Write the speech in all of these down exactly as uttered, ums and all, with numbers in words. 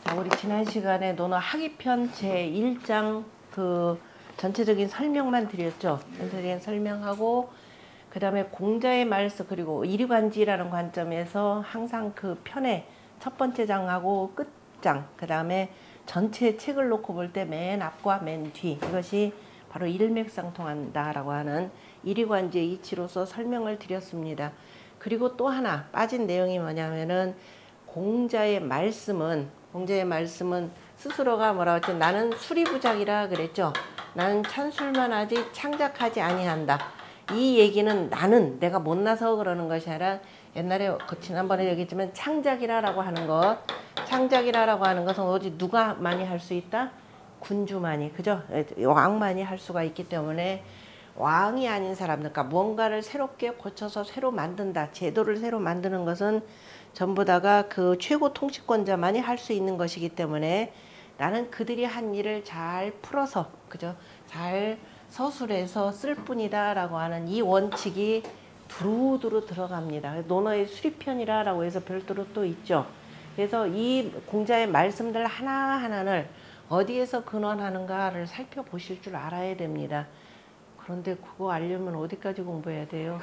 자, 우리 지난 시간에 논어 학이편 제일 장 그 전체적인 설명만 드렸죠. 전체적인 설명하고 그 다음에 공자의 말씀 그리고 이리관지라는 관점에서 항상 그 편의 첫 번째 장하고 끝장 그 다음에 전체 책을 놓고 볼 때 맨 앞과 맨 뒤 이것이 바로 일맥상통한다라고 하는 이리관지의 이치로서 설명을 드렸습니다. 그리고 또 하나 빠진 내용이 뭐냐면은 공자의 말씀은 공자의 말씀은 스스로가 뭐라고 했죠? 나는 수리부작이라 그랬죠. 나는 찬술만 하지 창작하지 아니한다. 이 얘기는 나는 내가 못나서 그러는 것이 아니라 옛날에 지난번에 얘기했지만 창작이라라고 하는 것 창작이라라고 하는 것은 오직 누가 많이 할 수 있다? 군주만이 그죠? 왕만이 할 수가 있기 때문에 왕이 아닌 사람들 그러니까 무언가를 새롭게 고쳐서 새로 만든다. 제도를 새로 만드는 것은 전부 다가 그 최고 통치권자만이 할 수 있는 것이기 때문에 나는 그들이 한 일을 잘 풀어서 그죠? 잘 서술해서 쓸 뿐이다 라고 하는 이 원칙이 두루두루 들어갑니다. 논어의 수리편이라고 해서 별도로 또 있죠. 그래서 이 공자의 말씀들 하나하나를 어디에서 근원하는가를 살펴보실 줄 알아야 됩니다. 그런데 그거 알려면 어디까지 공부해야 돼요?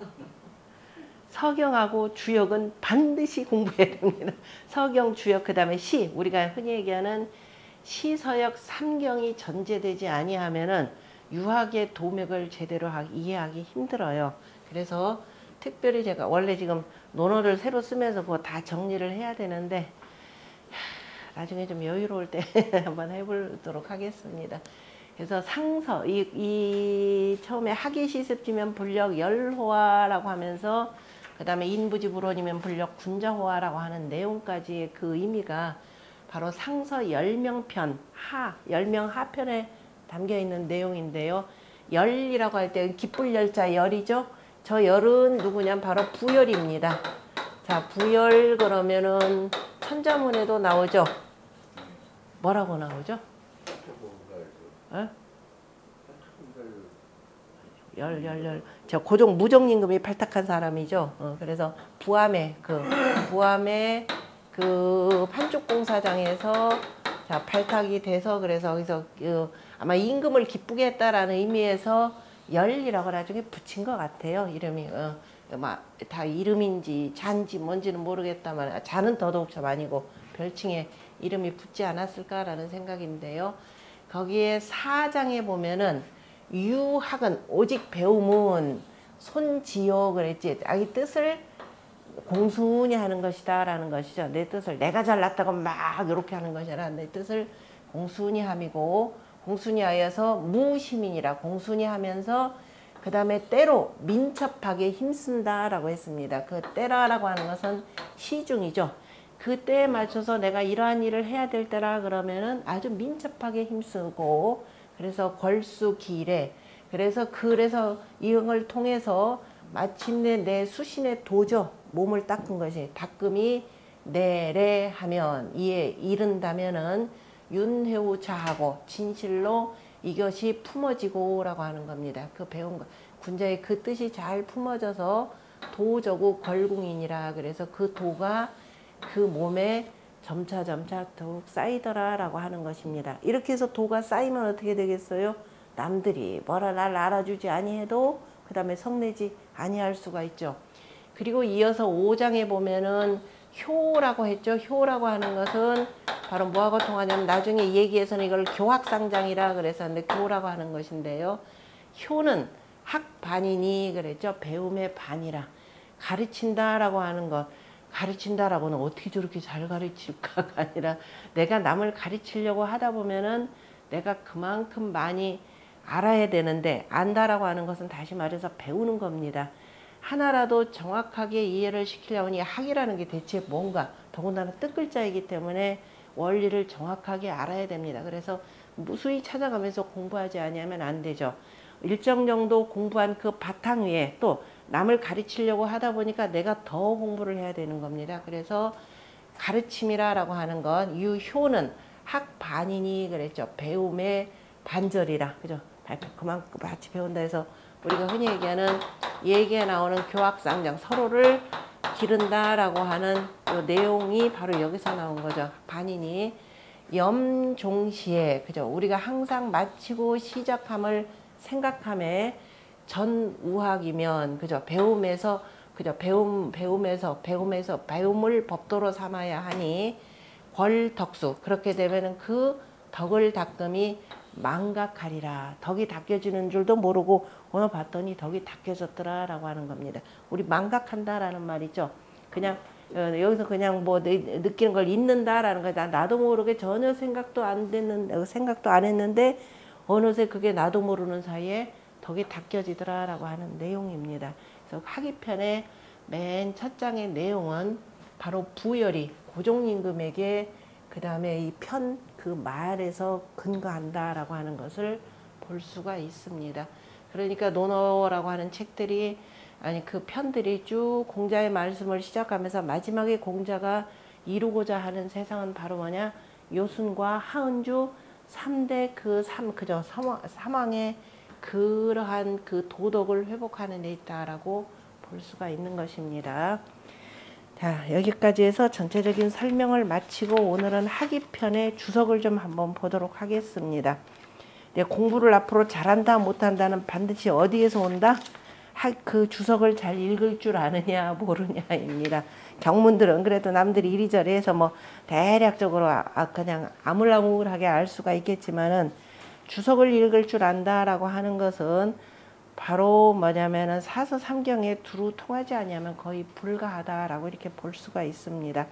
서경하고 주역은 반드시 공부해야 됩니다. 서경, 주역, 그 다음에 시. 우리가 흔히 얘기하는 시서역 삼경이 전제되지 아니하면은 유학의 도맥을 제대로 이해하기 힘들어요. 그래서 특별히 제가 원래 지금 논어를 새로 쓰면서 그거 다 정리를 해야 되는데 나중에 좀 여유로울 때 한번 해보도록 하겠습니다. 그래서 상서, 이, 이 처음에 학예시습지면 불력 열호화라고 하면서 그 다음에 인부지불원이면 불력 군자호화라고 하는 내용까지의 그 의미가 바로 상서 열명편, 하, 열명하편에 담겨있는 내용인데요. 열이라고 할 때 기쁠 열자 열이죠. 저 열은 누구냐? 바로 부열입니다. 자, 부열 그러면은 천자문에도 나오죠. 뭐라고 나오죠? 어? 열, 열, 열. 저 고종 무종임금이 발탁한 사람이죠. 어, 그래서 부암의 그 부암의 그 판촉공사장에서 자 발탁이 돼서 그래서 거기서 그 아마 임금을 기쁘게 했다라는 의미에서 열이라고 나중에 붙인 것 같아요. 이름이 어, 다 이름인지 잔지 뭔지는 모르겠다만 잔은 더더욱 좀 아니고 별칭에 이름이 붙지 않았을까라는 생각인데요. 거기에 사장에 보면은 유학은 오직 배움은 손지요 그랬지. 자기 뜻을 공순히 하는 것이다 라는 것이죠. 내 뜻을 내가 잘났다고 막 이렇게 하는 것이 아니라 내 뜻을 공순히 함이고 공순히 하여서 무시민이라 공순히 하면서 그 다음에 때로 민첩하게 힘쓴다 라고 했습니다. 그 때라라고 하는 것은 시중이죠. 그 때에 맞춰서 내가 이러한 일을 해야 될 때라 그러면은 아주 민첩하게 힘쓰고 그래서 걸수기래 그래서 그래서 이걸 통해서 마침내 내 수신의 도저 몸을 닦은 것이 닦음이 내래하면 이에 이른다면은 윤회우자하고 진실로 이것이 품어지고 라고 하는 겁니다. 그 배운 거 군자의 그 뜻이 잘 품어져서 도저구 걸궁이니라 그래서 그 도가 그 몸에 점차점차 더욱 쌓이더라 라고 하는 것입니다. 이렇게 해서 도가 쌓이면 어떻게 되겠어요? 남들이 뭐라 날 알아주지 아니해도 그 다음에 성내지 아니할 수가 있죠. 그리고 이어서 오 장에 보면은 효라고 했죠. 효라고 하는 것은 바로 뭐하고 통하냐면 나중에 얘기에서는 이걸 교학상장이라 그래서 근데 교라고 하는 것인데요. 효는 학반이니 그랬죠. 배움의 반이라 가르친다라고 하는 것. 가르친다라고는 어떻게 저렇게 잘 가르칠까가 아니라 내가 남을 가르치려고 하다 보면은 내가 그만큼 많이 알아야 되는데 안다라고 하는 것은 다시 말해서 배우는 겁니다. 하나라도 정확하게 이해를 시키려면 이 학이라는 게 대체 뭔가 더군다나 뜻글자이기 때문에 원리를 정확하게 알아야 됩니다. 그래서 무수히 찾아가면서 공부하지 아니하면 안 되죠. 일정 정도 공부한 그 바탕 위에 또 남을 가르치려고 하다 보니까 내가 더 공부를 해야 되는 겁니다. 그래서 가르침이라고 하는 건 유효는 학반이니 그랬죠. 배움의 반절이라 그죠. 그만큼 같이 배운다 해서 우리가 흔히 얘기하는 얘기에 나오는 교학상장 서로를 기른다라고 하는 그 내용이 바로 여기서 나온 거죠. 반인이 염종시에 그죠? 우리가 항상 마치고 시작함을 생각함에 전우학이면 그죠? 배움에서 그죠? 배움 배움에서 배움에서 배움을 법도로 삼아야 하니 권덕수 그렇게 되면은 그 덕을 닦음이 망각하리라. 덕이 닦여지는 줄도 모르고 오늘 봤더니 덕이 닦여졌더라라고 하는 겁니다. 우리 망각한다라는 말이죠. 그냥 어, 여기서 그냥 뭐 느, 느끼는 걸 잊는다라는 거다. 나도 모르게 전혀 생각도 안 됐는데 생각도 안 했는데 어느새 그게 나도 모르는 사이에 덕이 닦여지더라라고 하는 내용입니다. 그래서 하기편의 맨 첫 장의 내용은 바로 부열이 고종임금에게 그 다음에 이 편 그 말에서 근거한다라고 하는 것을 볼 수가 있습니다. 그러니까 논어라고 하는 책들이 아니 그 편들이 쭉 공자의 말씀을 시작하면서 마지막에 공자가 이루고자 하는 세상은 바로 뭐냐 요순과 하은주 삼 대 그 삼 그저 사망, 사망의 그러한 그 도덕을 회복하는 데 있다라고 볼 수가 있는 것입니다. 자, 여기까지 해서 전체적인 설명을 마치고 오늘은 하기편의 주석을 좀 한번 보도록 하겠습니다. 네, 공부를 앞으로 잘한다 못한다는 반드시 어디에서 온다? 하, 그 주석을 잘 읽을 줄 아느냐 모르냐입니다. 경문들은 그래도 남들이 이리저리 해서 뭐 대략적으로 아, 그냥 아물아물하게 알 수가 있겠지만은 주석을 읽을 줄 안다라고 하는 것은 바로 뭐냐면은 사서 삼경에 두루 통하지 않으면 거의 불가하다라고 이렇게 볼 수가 있습니다.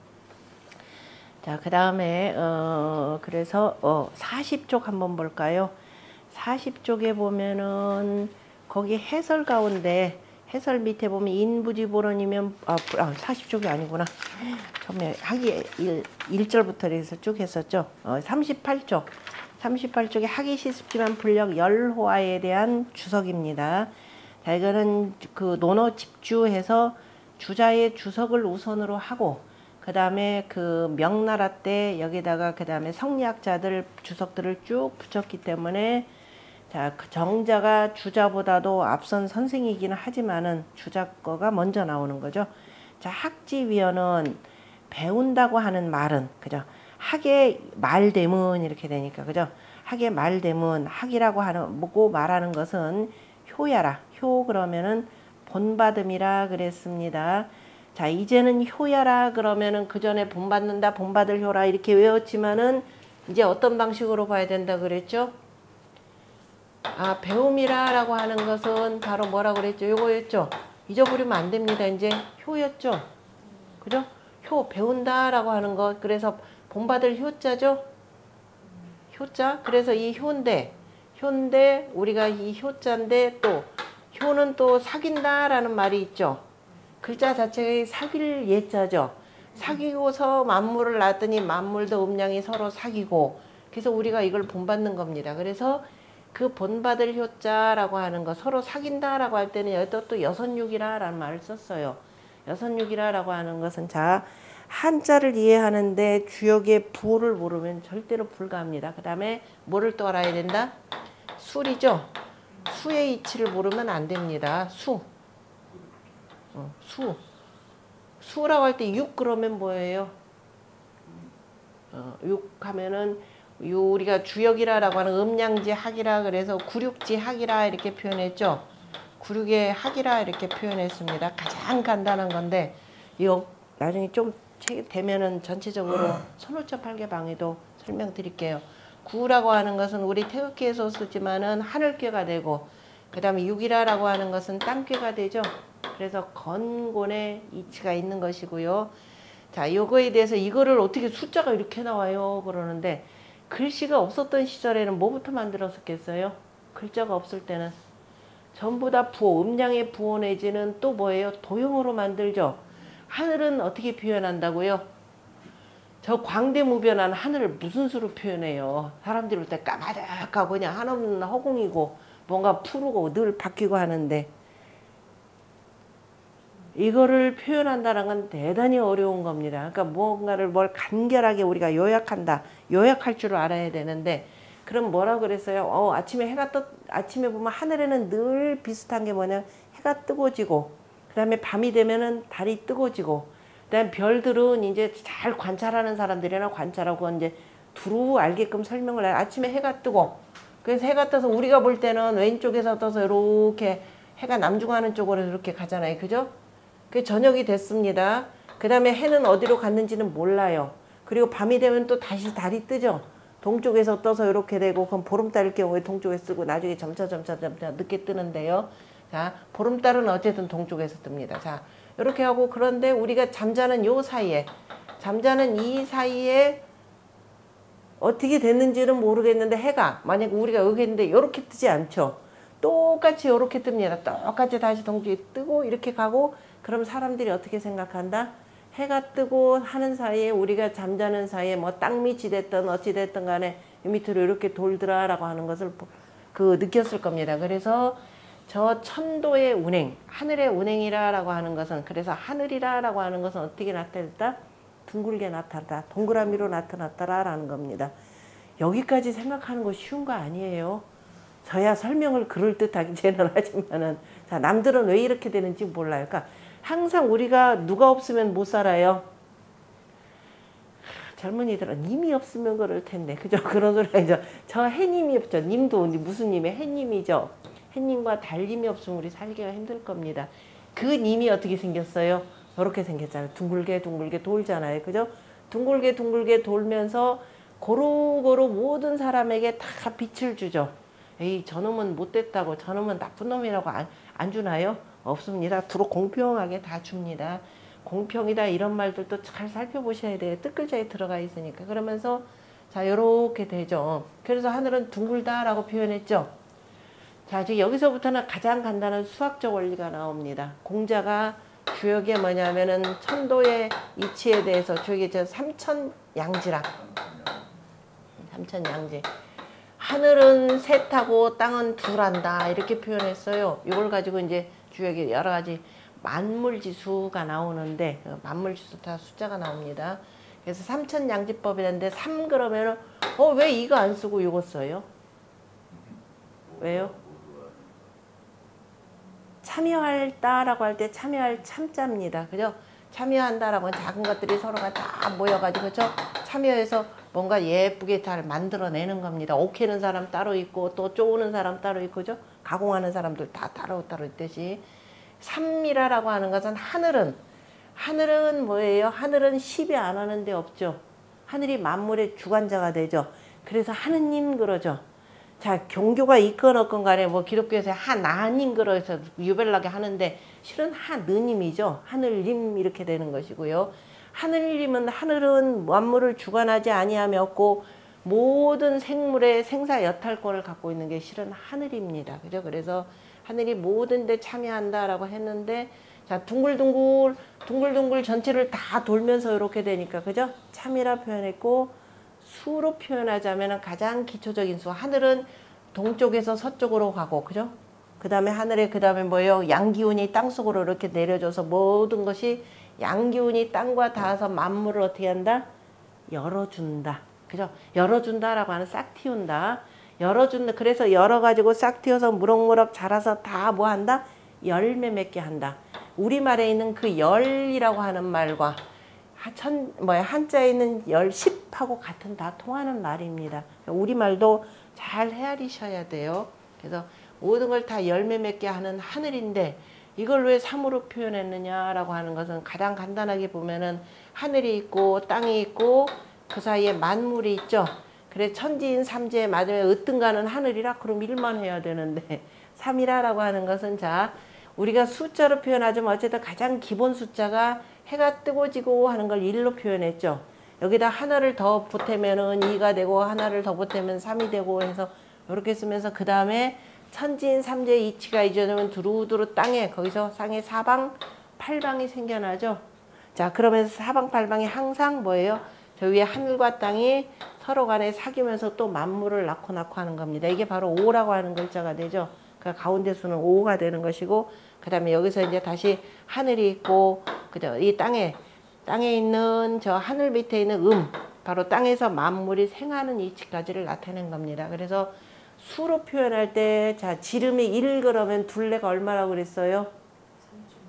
자, 그 다음에 어 그래서 어 사십 쪽 한번 볼까요? 사십 쪽에 보면은 거기 해설 가운데 해설 밑에 보면 인부지보론이면 아, 아 사십 쪽이 아니구나. 처음에 하기 일 절부터 해서 쭉 했었죠. 어, 삼십팔 쪽. 삼십팔 쪽에 하기 시습지만 불력 열호화에 대한 주석입니다. 자, 이거는 그 논어 집주해서 주자의 주석을 우선으로 하고 그 다음에 그 명나라 때 여기다가 그 다음에 성리학자들 주석들을 쭉 붙였기 때문에 자, 그 정자가 주자보다도 앞선 선생이기는 하지만은 주자 거가 먼저 나오는 거죠. 자, 학지위원은 배운다고 하는 말은 그죠? 학의 말대문 이렇게 되니까 그죠? 학의 말대문 학이라고 하는 뭐고 말하는 것은 효야라. 효 그러면은 본받음이라 그랬습니다. 자, 이제는 효야라 그러면은 그 전에 본받는다 본받을 효라 이렇게 외웠지만은 이제 어떤 방식으로 봐야 된다 그랬죠? 아, 배움이라라고 하는 것은 바로 뭐라 그랬죠? 요거였죠? 잊어버리면 안 됩니다. 이제 효였죠? 그죠? 효 배운다라고 하는 것. 그래서 본받을 효자죠. 효자. 그래서 이 효인데 효인데 우리가 이 효자인데 또 효는 또 사귄다라는 말이 있죠. 글자 자체가 사귈 예자죠. 사귀고서 만물을 낳았더니 만물도 음양이 서로 사귀고 그래서 우리가 이걸 본받는 겁니다. 그래서 그 본받을 효자라고 하는 거 서로 사귄다라고 할 때는 여기다 또 여선육이라라는 말을 썼어요. 여선육이라라고 하는 것은 자 한자를 이해하는데 주역의 부호를 모르면 절대로 불가합니다. 그 다음에 뭐를 또 알아야 된다? 술이죠. 수의 이치를 모르면 안 됩니다. 수. 어, 수. 수라고 할 때 육 그러면 뭐예요? 어, 육 하면은 요 우리가 주역이라라고 하는 음양지 학이라 그래서 구륙지 학이라 이렇게 표현했죠. 구륙의 학이라 이렇게 표현했습니다. 가장 간단한 건데 이거 나중에 좀 되면은 전체적으로 손오차 팔계방에도 설명드릴게요. 구라고 하는 것은 우리 태극기에서 쓰지만은 하늘괴가 되고 그 다음에 육이라라고 하는 것은 땅괴가 되죠. 그래서 건곤의 이치가 있는 것이고요. 자, 요거에 대해서 이거를 어떻게 숫자가 이렇게 나와요 그러는데 글씨가 없었던 시절에는 뭐부터 만들었었겠어요? 글자가 없을 때는 전부 다 부호, 음양의 부호 내지는 또 뭐예요? 도형으로 만들죠. 하늘은 어떻게 표현한다고요? 저 광대무변한 하늘을 무슨 수로 표현해요? 사람들이 볼 때 까마득하고 그냥 한없는 허공이고 뭔가 푸르고 늘 바뀌고 하는데 이거를 표현한다는 건 대단히 어려운 겁니다. 그러니까 뭔가를 뭘 간결하게 우리가 요약한다. 요약할 줄 알아야 되는데 그럼 뭐라고 그랬어요? 어, 아침에 해가 떠, 아침에 보면 하늘에는 늘 비슷한 게 뭐냐? 해가 뜨고 지고 그 다음에 밤이 되면은 달이 뜨거워지고, 그 다음에 별들은 이제 잘 관찰하는 사람들이나 관찰하고 이제 두루 알게끔 설명을 해요. 아침에 해가 뜨고, 그래서 해가 떠서 우리가 볼 때는 왼쪽에서 떠서 이렇게 해가 남중하는 쪽으로 이렇게 가잖아요. 그죠? 그 저녁이 됐습니다. 그 다음에 해는 어디로 갔는지는 몰라요. 그리고 밤이 되면 또 다시 달이 뜨죠. 동쪽에서 떠서 이렇게 되고, 그럼 보름달일 경우에 동쪽에 쓰고 나중에 점차 점차 점차 늦게 뜨는데요. 자, 보름달은 어쨌든 동쪽에서 뜹니다. 자, 이렇게 하고, 그런데 우리가 잠자는 요 사이에, 잠자는 이 사이에 어떻게 됐는지는 모르겠는데 해가 만약 우리가 여기 있는데 이렇게 뜨지 않죠. 똑같이 이렇게 뜹니다. 똑같이 다시 동쪽에 뜨고 이렇게 가고, 그럼 사람들이 어떻게 생각한다? 해가 뜨고 하는 사이에 우리가 잠자는 사이에 뭐 땅밑이 됐든 어찌 됐든 간에 밑으로 이렇게 돌더라라고 하는 것을 그 느꼈을 겁니다. 그래서 저 천도의 운행, 하늘의 운행이라고 하는 것은, 그래서 하늘이라고 하는 것은 어떻게 나타났다? 둥글게 나타났다. 동그라미로 나타났다라는 겁니다. 여기까지 생각하는 거 쉬운 거 아니에요. 저야 설명을 그럴듯하게 쟤는 하지만은, 자, 남들은 왜 이렇게 되는지 몰라요. 그러니까 항상 우리가 누가 없으면 못 살아요. 젊은이들은 님이 없으면 그럴 텐데, 그죠? 그런 소리 아니죠. 저 해님이 없죠. 님도 무슨 님의 해님이죠. 해님과 달님이 없으면 우리 살기가 힘들 겁니다. 그 님이 어떻게 생겼어요? 저렇게 생겼잖아요. 둥글게 둥글게 돌잖아요. 그죠? 둥글게 둥글게 돌면서 고루고루 모든 사람에게 다 빛을 주죠. 에이, 저놈은 못됐다고, 저놈은 나쁜 놈이라고 안, 안 주나요? 없습니다. 두루 공평하게 다 줍니다. 공평이다 이런 말들도 잘 살펴보셔야 돼요. 뜻글자에 들어가 있으니까. 그러면서 자, 요렇게 되죠. 그래서 하늘은 둥글다라고 표현했죠. 자, 지금 여기서부터는 가장 간단한 수학적 원리가 나옵니다. 공자가 주역이 뭐냐면은 천도의 이치에 대해서 주역이 저 삼천양지라. 삼천양지. 하늘은 셋하고 땅은 둘한다 이렇게 표현했어요. 이걸 가지고 이제 주역이 여러 가지 만물지수가 나오는데, 만물지수 다 숫자가 나옵니다. 그래서 삼천양지법이라는데 삼 그러면은 어, 왜 이거 안 쓰고 이거 써요? 왜요? 참여할다라고 할 때 참여할 참자입니다. 그죠? 참여한다라고 하면 작은 것들이 서로가 다 모여가지고 그죠? 참여해서 뭔가 예쁘게 잘 만들어내는 겁니다. 옥해는 사람 따로 있고 또 쪼우는 사람 따로 있고 그죠? 가공하는 사람들 다 따로 따로 있듯이 삼미라라고 하는 것은 하늘은 하늘은 뭐예요? 하늘은 시비 안 하는 데 없죠. 하늘이 만물의 주관자가 되죠. 그래서 하느님 그러죠. 자, 종교가 있건 없건 간에 뭐 기독교에서 하나님 그러해서 유별나게 하는데 실은 하느님이죠. 하늘님 이렇게 되는 것이고요. 하늘님은 하늘은 만물을 주관하지 아니하며 없고 모든 생물의 생사 여탈권을 갖고 있는 게 실은 하늘입니다. 그죠? 그래서 하늘이 모든 데 참여한다라고 했는데 자, 둥글둥글 둥글둥글 전체를 다 돌면서 이렇게 되니까 그죠? 참이라 표현했고 수로 표현하자면 가장 기초적인 수. 하늘은 동쪽에서 서쪽으로 가고 그죠? 그 다음에 하늘에 그 다음에 뭐예요? 양기운이 땅속으로 이렇게 내려줘서 모든 것이 양기운이 땅과 닿아서 만물을 어떻게 한다? 열어준다. 그죠? 열어준다라고 하는 싹 틔운다. 열어준다. 그래서 열어가지고 싹 틔워서 무럭무럭 자라서 다 뭐 한다? 열매 맺게 한다. 우리말에 있는 그 열이라고 하는 말과 천, 뭐야, 한자에 있는 열, 십하고 같은 다 통하는 말입니다. 우리말도 잘 헤아리셔야 돼요. 그래서 모든 걸 다 열매 맺게 하는 하늘인데 이걸 왜 삼으로 표현했느냐라고 하는 것은 가장 간단하게 보면은 하늘이 있고 땅이 있고 그 사이에 만물이 있죠. 그래 천지인 삼재에 맞으면 으뜸가는 하늘이라 그럼 일만 해야 되는데 삼이라라고 하는 것은 자 우리가 숫자로 표현하자면 어쨌든 가장 기본 숫자가 해가 뜨고 지고 하는 걸 일로 표현했죠. 여기다 하나를 더 보태면은 이가 되고 하나를 더 보태면 삼이 되고 해서 이렇게 쓰면서 그 다음에 천지인 삼재의 이치가 이전하면 두루두루 땅에 거기서 상에 사방 팔방이 생겨나죠. 자 그러면서 사방 팔방이 항상 뭐예요? 저 위에 하늘과 땅이 서로 간에 사귀면서 또 만물을 낳고 낳고 하는 겁니다. 이게 바로 오라고 하는 글자가 되죠. 그 가운데 수는 오가 되는 것이고 그 다음에 여기서 이제 다시 하늘이 있고 그죠? 이 땅에 땅에 있는 저 하늘 밑에 있는 음 바로 땅에서 만물이 생하는 이치까지를 나타낸 겁니다. 그래서 수로 표현할 때 자 지름이 일 그러면 둘레가 얼마라고 그랬어요?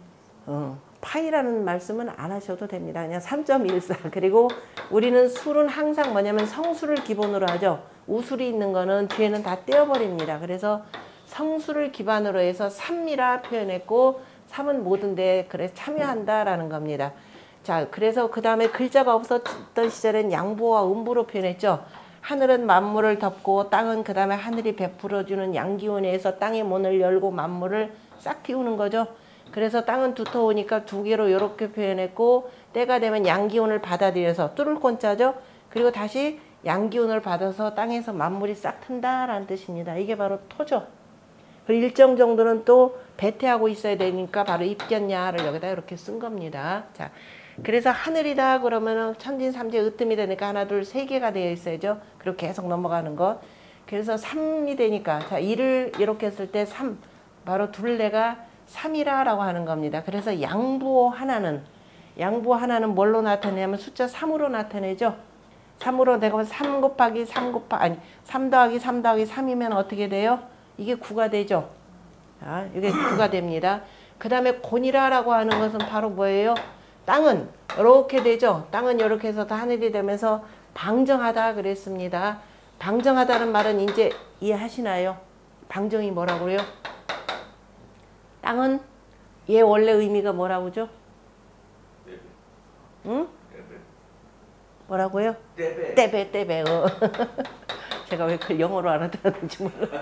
어, 파이라는 말씀은 안 하셔도 됩니다. 그냥 삼 점 일사. 그리고 우리는 술은 항상 뭐냐면 성수를 기본으로 하죠. 우술이 있는 거는 뒤에는 다 떼어버립니다. 그래서 성수를 기반으로 해서 삼이라 표현했고 삼은 모든 데 그래 참여한다라는 겁니다. 자, 그래서 그 다음에 글자가 없었던 시절엔 양보와 음보로 표현했죠. 하늘은 만물을 덮고 땅은 그 다음에 하늘이 베풀어주는 양기운에 의해서 땅의 문을 열고 만물을 싹 틔우는 거죠. 그래서 땅은 두터우니까 두 개로 이렇게 표현했고 때가 되면 양기운을 받아들여서 뚫을 꼰자죠. 그리고 다시 양기운을 받아서 땅에서 만물이 싹 튼다라는 뜻입니다. 이게 바로 토죠. 일정 정도는 또 배태하고 있어야 되니까 바로 입견야를 여기다 이렇게 쓴 겁니다. 자, 그래서 하늘이다 그러면은 천진삼재 으뜸이 되니까 하나 둘 세 개가 되어 있어야죠. 그리고 계속 넘어가는 것. 그래서 삼이 되니까 자 이를 이렇게 했을 때 삼 바로 둘레가 삼이라라고 하는 겁니다. 그래서 양보 하나는 양보 하나는 뭘로 나타내냐면 숫자 삼으로 나타내죠. 삼으로 되고 삼 곱하기 삼 곱하 아니 삼 더하기 삼 더하기 삼이면 어떻게 돼요? 이게 구가 되죠. 자, 이게 구가 됩니다. 그 다음에 곤이라라고 하는 것은 바로 뭐예요? 땅은 이렇게 되죠. 땅은 이렇게 해서 다 하늘이 되면서 방정하다 그랬습니다. 방정하다는 말은 이제 이해하시나요? 방정이 뭐라고요? 땅은 얘 원래 의미가 뭐라고죠? 응? 뭐라고요? 떼베. 떼베, 떼베. 어. 제가 왜 그걸 영어로 알아들었는지 몰라.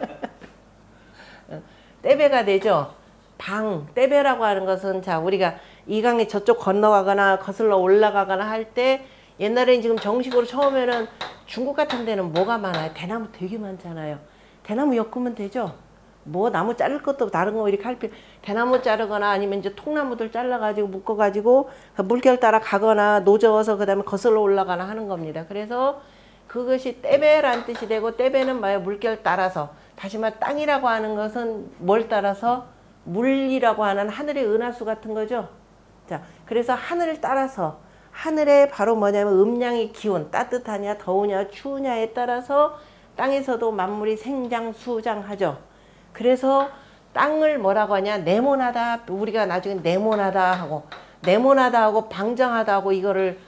떼베가 되죠. 방, 떼베라고 하는 것은 자 우리가 이 강에 저쪽 건너가거나 거슬러 올라가거나 할 때 옛날에는 지금 정식으로 처음에는 중국 같은 데는 뭐가 많아요? 대나무 되게 많잖아요. 대나무 엮으면 되죠. 뭐 나무 자를 것도 다른 거 이렇게 할 필요 대나무 자르거나 아니면 이제 통나무들 잘라가지고 묶어가지고 그 물결 따라 가거나 노저어서 그 다음에 거슬러 올라가나 하는 겁니다. 그래서 그것이 떼베란 뜻이 되고 떼베는 뭐예요? 물결 따라서 다시 말해 땅이라고 하는 것은 뭘 따라서? 물이라고 하는 하늘의 은하수 같은 거죠. 자, 그래서 하늘을 따라서 하늘에 바로 뭐냐면 음양의 기운 따뜻하냐 더우냐 추우냐에 따라서 땅에서도 만물이 생장수장하죠. 그래서 땅을 뭐라고 하냐 네모나다 우리가 나중에 네모나다 하고 네모나다 하고 방정하다 하고 이거를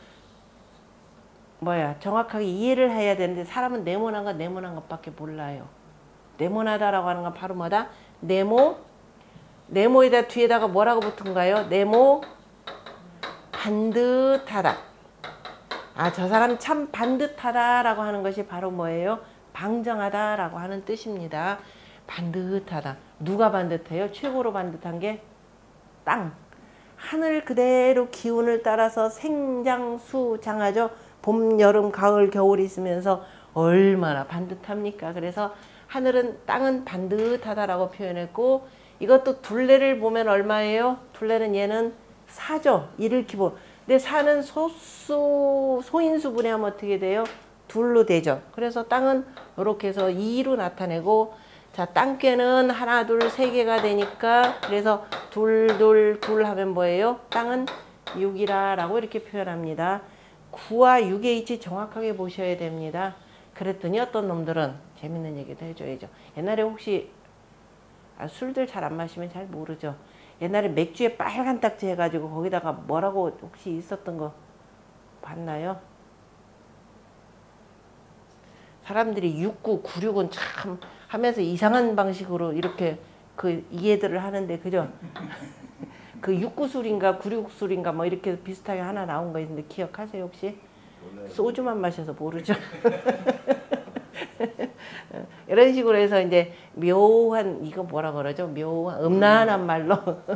뭐야 정확하게 이해를 해야 되는데 사람은 네모난 거 네모난 것밖에 몰라요. 네모나다라고 하는 건 바로 뭐다? 네모 네모에다 뒤에다가 뭐라고 붙은가요? 네모 반듯하다. 아, 저 사람 참 반듯하다라고 하는 것이 바로 뭐예요? 방정하다라고 하는 뜻입니다. 반듯하다. 누가 반듯해요? 최고로 반듯한 게 땅. 하늘 그대로 기운을 따라서 생장수장하죠. 봄, 여름, 가을, 겨울이 있으면서 얼마나 반듯합니까? 그래서 하늘은 땅은 반듯하다라고 표현했고 이것도 둘레를 보면 얼마예요? 둘레는 얘는 사죠. 이를 기본. 근데 사는 소수, 소인수 분해하면 어떻게 돼요? 둘로 되죠. 그래서 땅은 이렇게 해서 이로 나타내고 자 땅괴는 하나 둘 세 개가 되니까 그래서 둘 둘 둘 하면 뭐예요? 땅은 육이라 라고 이렇게 표현합니다. 구와 육의 위치 정확하게 보셔야 됩니다. 그랬더니 어떤 놈들은 재밌는 얘기도 해줘야죠. 옛날에 혹시 아, 술들 잘 안 마시면 잘 모르죠. 옛날에 맥주에 빨간 딱지 해가지고 거기다가 뭐라고 혹시 있었던 거 봤나요? 사람들이 육구, 구육은 참 하면서 이상한 방식으로 이렇게 그 이해들을 하는데 그죠? 그 육구술인가 구육술인가 뭐 이렇게 비슷하게 하나 나온 거 있는데 기억하세요 혹시? 소주만 마셔서 모르죠. 이런 식으로 해서 이제 묘한 이거 뭐라 그러죠? 묘한 음란한 말로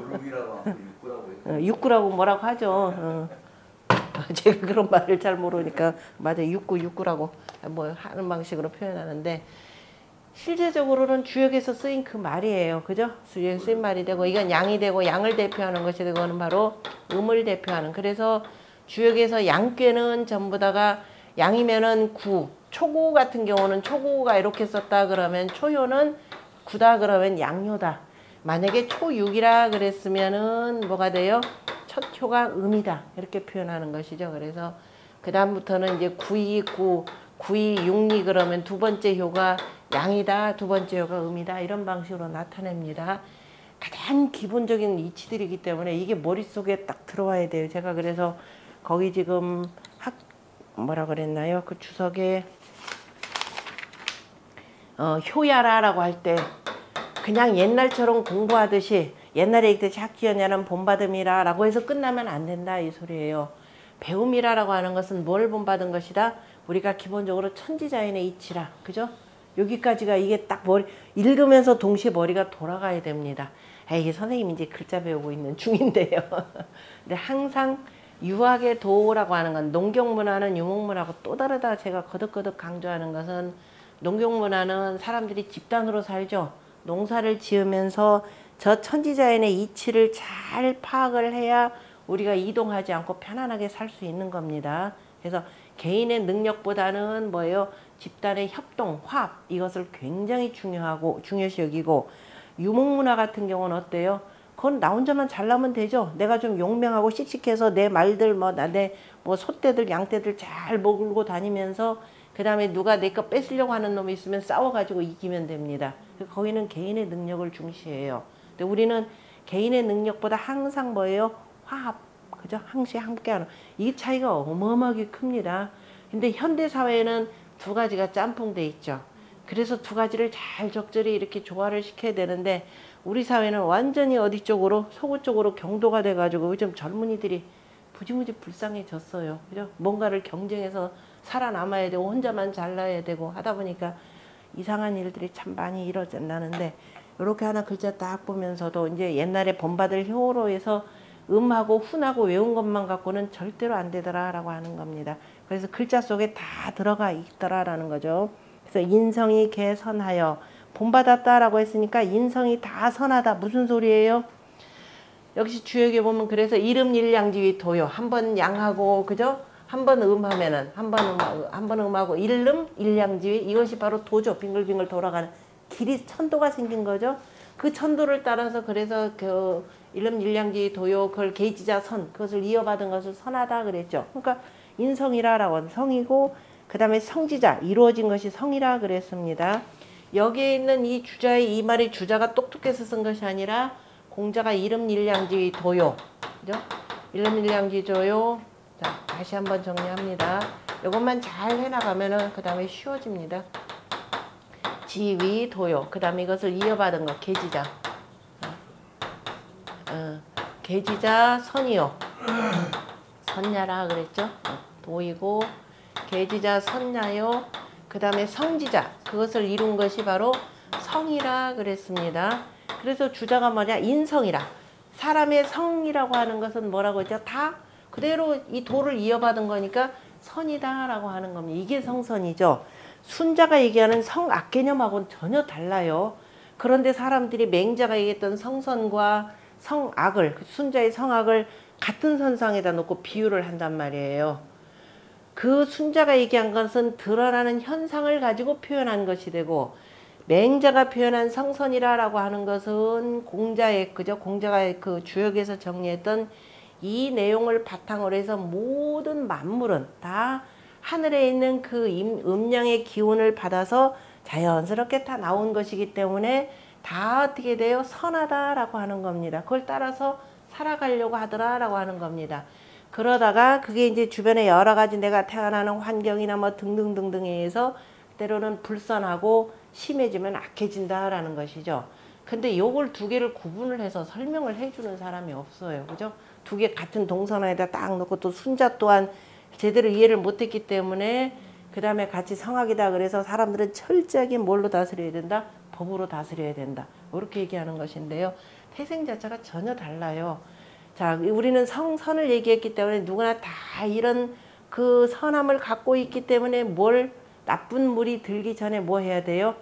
육구라고 뭐라고 하죠. 어. 제가 그런 말을 잘 모르니까 맞아 육구 육구라고 뭐 하는 방식으로 표현하는데 실제적으로는 주역에서 쓰인 그 말이에요. 그죠? 주역에서 쓰인 말이 되고 이건 양이 되고 양을 대표하는 것이 되고 는 바로 음을 대표하는 그래서 주역에서 양괴는 전부 다가 양이면은 구 초구 같은 경우는 초구가 이렇게 썼다 그러면 초효는 구다 그러면 양효다. 만약에 초육이라 그랬으면은 뭐가 돼요? 첫 효가 음이다. 이렇게 표현하는 것이죠. 그래서 그 다음부터는 이제 구이 구, 구이 육리 그러면 두 번째 효가 양이다. 두 번째 효가 음이다. 이런 방식으로 나타냅니다. 가장 기본적인 이치들이기 때문에 이게 머릿속에 딱 들어와야 돼요. 제가 그래서 거기 지금 학 뭐라 그랬나요? 그 주석에 어, 효야라라고 할 때 그냥 옛날처럼 공부하듯이 옛날에 읽듯이 학기연야는 본받음이라 라고 해서 끝나면 안 된다 이 소리예요. 배움이라라고 하는 것은 뭘 본받은 것이다? 우리가 기본적으로 천지자연의 이치라. 그죠? 여기까지가 이게 딱 머리 읽으면서 동시에 머리가 돌아가야 됩니다. 에이 선생님 이제 글자 배우고 있는 중인데요. 근데 항상 유학의 도라고 하는 건 농경문화는 유목문화하고 또 다르다. 제가 거듭거듭 강조하는 것은 농경문화는 사람들이 집단으로 살죠. 농사를 지으면서 저 천지자연의 이치를 잘 파악을 해야 우리가 이동하지 않고 편안하게 살 수 있는 겁니다. 그래서 개인의 능력보다는 뭐예요? 집단의 협동, 화합 이것을 굉장히 중요하고 중요시 여기고 유목문화 같은 경우는 어때요? 그건 나 혼자만 잘나면 되죠. 내가 좀 용맹하고 씩씩해서 내 말들 뭐 나 내 뭐 소떼들 양떼들 잘 먹고 다니면서 그 다음에 누가 내 거 뺏으려고 하는 놈이 있으면 싸워가지고 이기면 됩니다. 거기는 개인의 능력을 중시해요. 근데 우리는 개인의 능력보다 항상 뭐예요? 화합, 그죠? 항상 함께하는. 이 차이가 어마어마하게 큽니다. 근데 현대사회에는 두 가지가 짬뽕돼 있죠. 그래서 두 가지를 잘 적절히 이렇게 조화를 시켜야 되는데 우리 사회는 완전히 어디 쪽으로? 서구 쪽으로 경도가 돼가지고 요즘 젊은이들이 무지무지 불쌍해졌어요. 그죠? 뭔가를 경쟁해서 살아남아야 되고 혼자만 잘나야 되고 하다 보니까 이상한 일들이 참 많이 일어나는데 이렇게 하나 글자 딱 보면서도 이제 옛날에 본받을 효로에서 음하고 훈하고 외운 것만 갖고는 절대로 안 되더라라고 하는 겁니다. 그래서 글자 속에 다 들어가 있더라라는 거죠. 그래서 인성이 개선하여 본받았다라고 했으니까 인성이 다 선하다. 무슨 소리예요? 역시 주역에 보면 그래서 이름 일량지위 도요. 한 번 양하고 그죠? 한 번 음하면은 한 번 음, 한 번 음하고 일름 일량지위 이것이 바로 도죠. 빙글빙글 돌아가는 길이 천도가 생긴 거죠. 그 천도를 따라서 그래서 그 일름 일량지위 도요 그걸 계지자 선 그것을 이어받은 것을 선하다 그랬죠. 그러니까 인성이라라고 성이고 그 다음에 성지자 이루어진 것이 성이라 그랬습니다. 여기에 있는 이 주자의 이 말이 주자가 똑똑해서 쓴 것이 아니라 공자가 이름 일량지위 도요. 그죠? 이름 일량지위 도요. 자, 다시 한번 정리합니다. 이것만 잘 해나가면은 그 다음에 쉬워집니다. 지위 도요. 그 다음에 이것을 이어받은 거 계지자. 어, 계지자 선이요. 선야라 그랬죠? 도이고 계지자 선야요. 그 다음에 성지자 그것을 이룬 것이 바로 성이라 그랬습니다. 그래서 주자가 뭐냐? 인성이라. 사람의 성이라고 하는 것은 뭐라고 했죠? 다 그대로 이 도를 이어받은 거니까 선이다라고 하는 겁니다. 이게 성선이죠. 순자가 얘기하는 성악 개념하고는 전혀 달라요. 그런데 사람들이 맹자가 얘기했던 성선과 성악을 순자의 성악을 같은 선상에다 놓고 비유를 한단 말이에요. 그 순자가 얘기한 것은 드러나는 현상을 가지고 표현한 것이 되고 맹자가 표현한 성선이라고 하는 것은 공자의 그죠? 공자가 그 주역에서 정리했던 이 내용을 바탕으로 해서 모든 만물은 다 하늘에 있는 그 음양의 기운을 받아서 자연스럽게 다 나온 것이기 때문에 다 어떻게 돼요? 선하다라고 하는 겁니다. 그걸 따라서 살아가려고 하더라라고 하는 겁니다. 그러다가 그게 이제 주변에 여러 가지 내가 태어나는 환경이나 뭐 등등등등에 의해서 때로는 불선하고 심해지면 악해진다라는 것이죠. 근데 요걸 두 개를 구분을 해서 설명을 해주는 사람이 없어요. 그죠? 두 개 같은 동선에다 딱 놓고 또 순자 또한 제대로 이해를 못했기 때문에 그 다음에 같이 성악이다 그래서 사람들은 철저하게 뭘로 다스려야 된다? 법으로 다스려야 된다. 이렇게 얘기하는 것인데요. 태생 자체가 전혀 달라요. 자, 우리는 성선을 얘기했기 때문에 누구나 다 이런 그 선함을 갖고 있기 때문에 뭘 나쁜 물이 들기 전에 뭐 해야 돼요?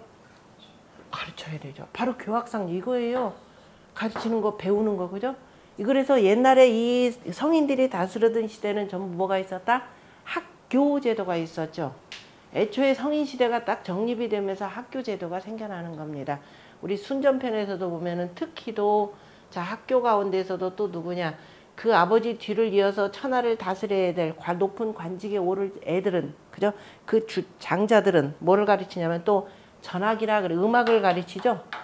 가르쳐야 되죠. 바로 교학상 이거예요. 가르치는 거, 배우는 거, 그죠? 그래서 옛날에 이 성인들이 다스리던 시대는 전부 뭐가 있었다? 학교 제도가 있었죠. 애초에 성인 시대가 딱 정립이 되면서 학교 제도가 생겨나는 겁니다. 우리 순전편에서도 보면은 특히도 자 학교 가운데서도 또 누구냐? 그 아버지 뒤를 이어서 천하를 다스려야 될 높은 관직에 오를 애들은 그죠? 그 주, 장자들은 뭐를 가르치냐면 또 전학이라 그래 음악을 가르치죠.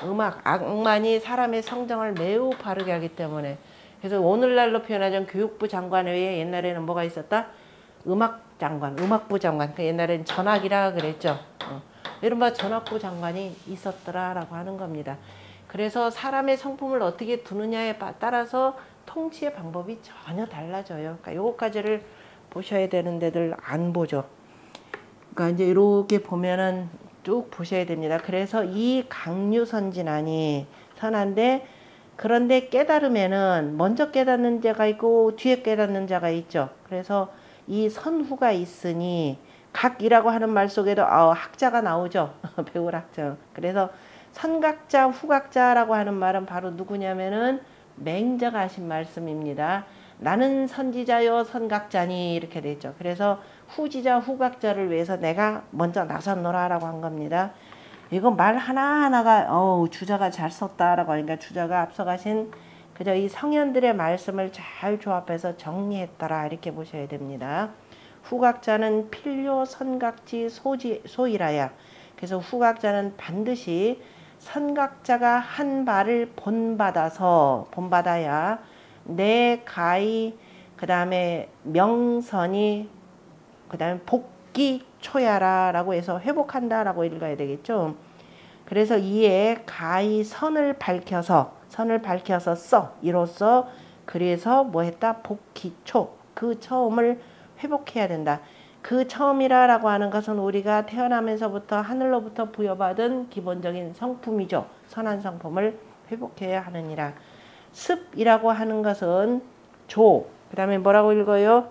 음악, 악만이 사람의 성정을 매우 바르게 하기 때문에. 그래서 오늘날로 표현하자면 교육부 장관 외에 옛날에는 뭐가 있었다? 음악 장관, 음악부 장관. 그 옛날에는 전학이라 그랬죠. 어. 이른바 전학부 장관이 있었더라라고 하는 겁니다. 그래서 사람의 성품을 어떻게 두느냐에 따라서 통치의 방법이 전혀 달라져요. 그러니까 요거까지를 보셔야 되는데들 안 보죠. 그러니까 이제 이렇게 보면은 쭉 보셔야 됩니다. 그래서 이 강류선진하니 선한데, 그런데 깨달으면은 먼저 깨닫는 자가 있고 뒤에 깨닫는 자가 있죠. 그래서 이 선후가 있으니 각이라고 하는 말 속에도 어, 학자가 나오죠. 배울 학자. 그래서 선각자, 후각자라고 하는 말은 바로 누구냐면은 맹자가 하신 말씀입니다. 나는 선지자요 선각자니 이렇게 되죠. 그래서 후지자, 후각자를 위해서 내가 먼저 나섰노라라고 한 겁니다. 이거 말 하나하나가 어우 주자가 잘 썼다라고 하니까 주자가 앞서가신 그저 이 성현들의 말씀을 잘 조합해서 정리했더라 이렇게 보셔야 됩니다. 후각자는 필요 선각지 소지, 소이라야. 그래서 후각자는 반드시 선각자가 한 말을 본받아서 본받아야 내 가히 그 다음에 명선이 그 다음에 복기 초야라라고 해서 회복한다라고 읽어야 되겠죠. 그래서 이에 가히 선을 밝혀서 선을 밝혀서 써 이로써 그래서 뭐 했다? 복기초 그 처음을 회복해야 된다. 그 처음이라고 하는 것은 우리가 태어나면서부터 하늘로부터 부여받은 기본적인 성품이죠. 선한 성품을 회복해야 하느니라. 습이라고 하는 것은 조, 그 다음에 뭐라고 읽어요?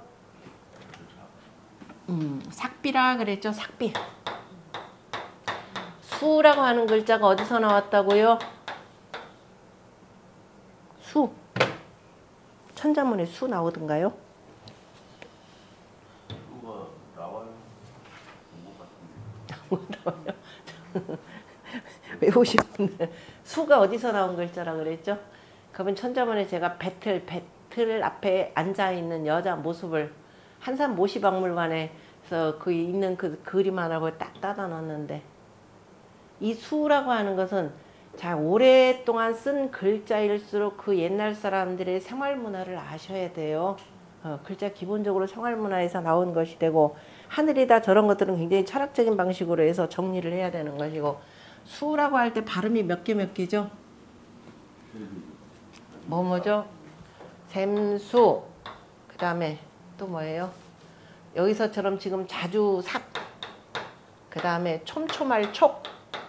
음, 삭비라 그랬죠. 삭비. 수라고 하는 글자가 어디서 나왔다고요? 수. 천자문에 수 나오던가요? 수가 나와요. 나와요. 외우시는데 수가 어디서 나온 글자라 그랬죠? 그러면 천자문에 제가 배틀, 배틀 앞에 앉아있는 여자 모습을 한산 모시박물관에서 그 있는 그 그림 하나로 딱 따다 놨는데, 이 수라고 하는 것은 자 오랫동안 쓴 글자일수록 그 옛날 사람들의 생활문화를 아셔야 돼요. 어, 글자 기본적으로 생활문화에서 나온 것이 되고, 하늘이다 저런 것들은 굉장히 철학적인 방식으로 해서 정리를 해야 되는 것이고, 수라고 할 때 발음이 몇 개 몇 개죠? 뭐 뭐죠? 샘수, 그 다음에 또 뭐예요? 여기서처럼 지금 자주 삭, 그 다음에 촘촘할 촉.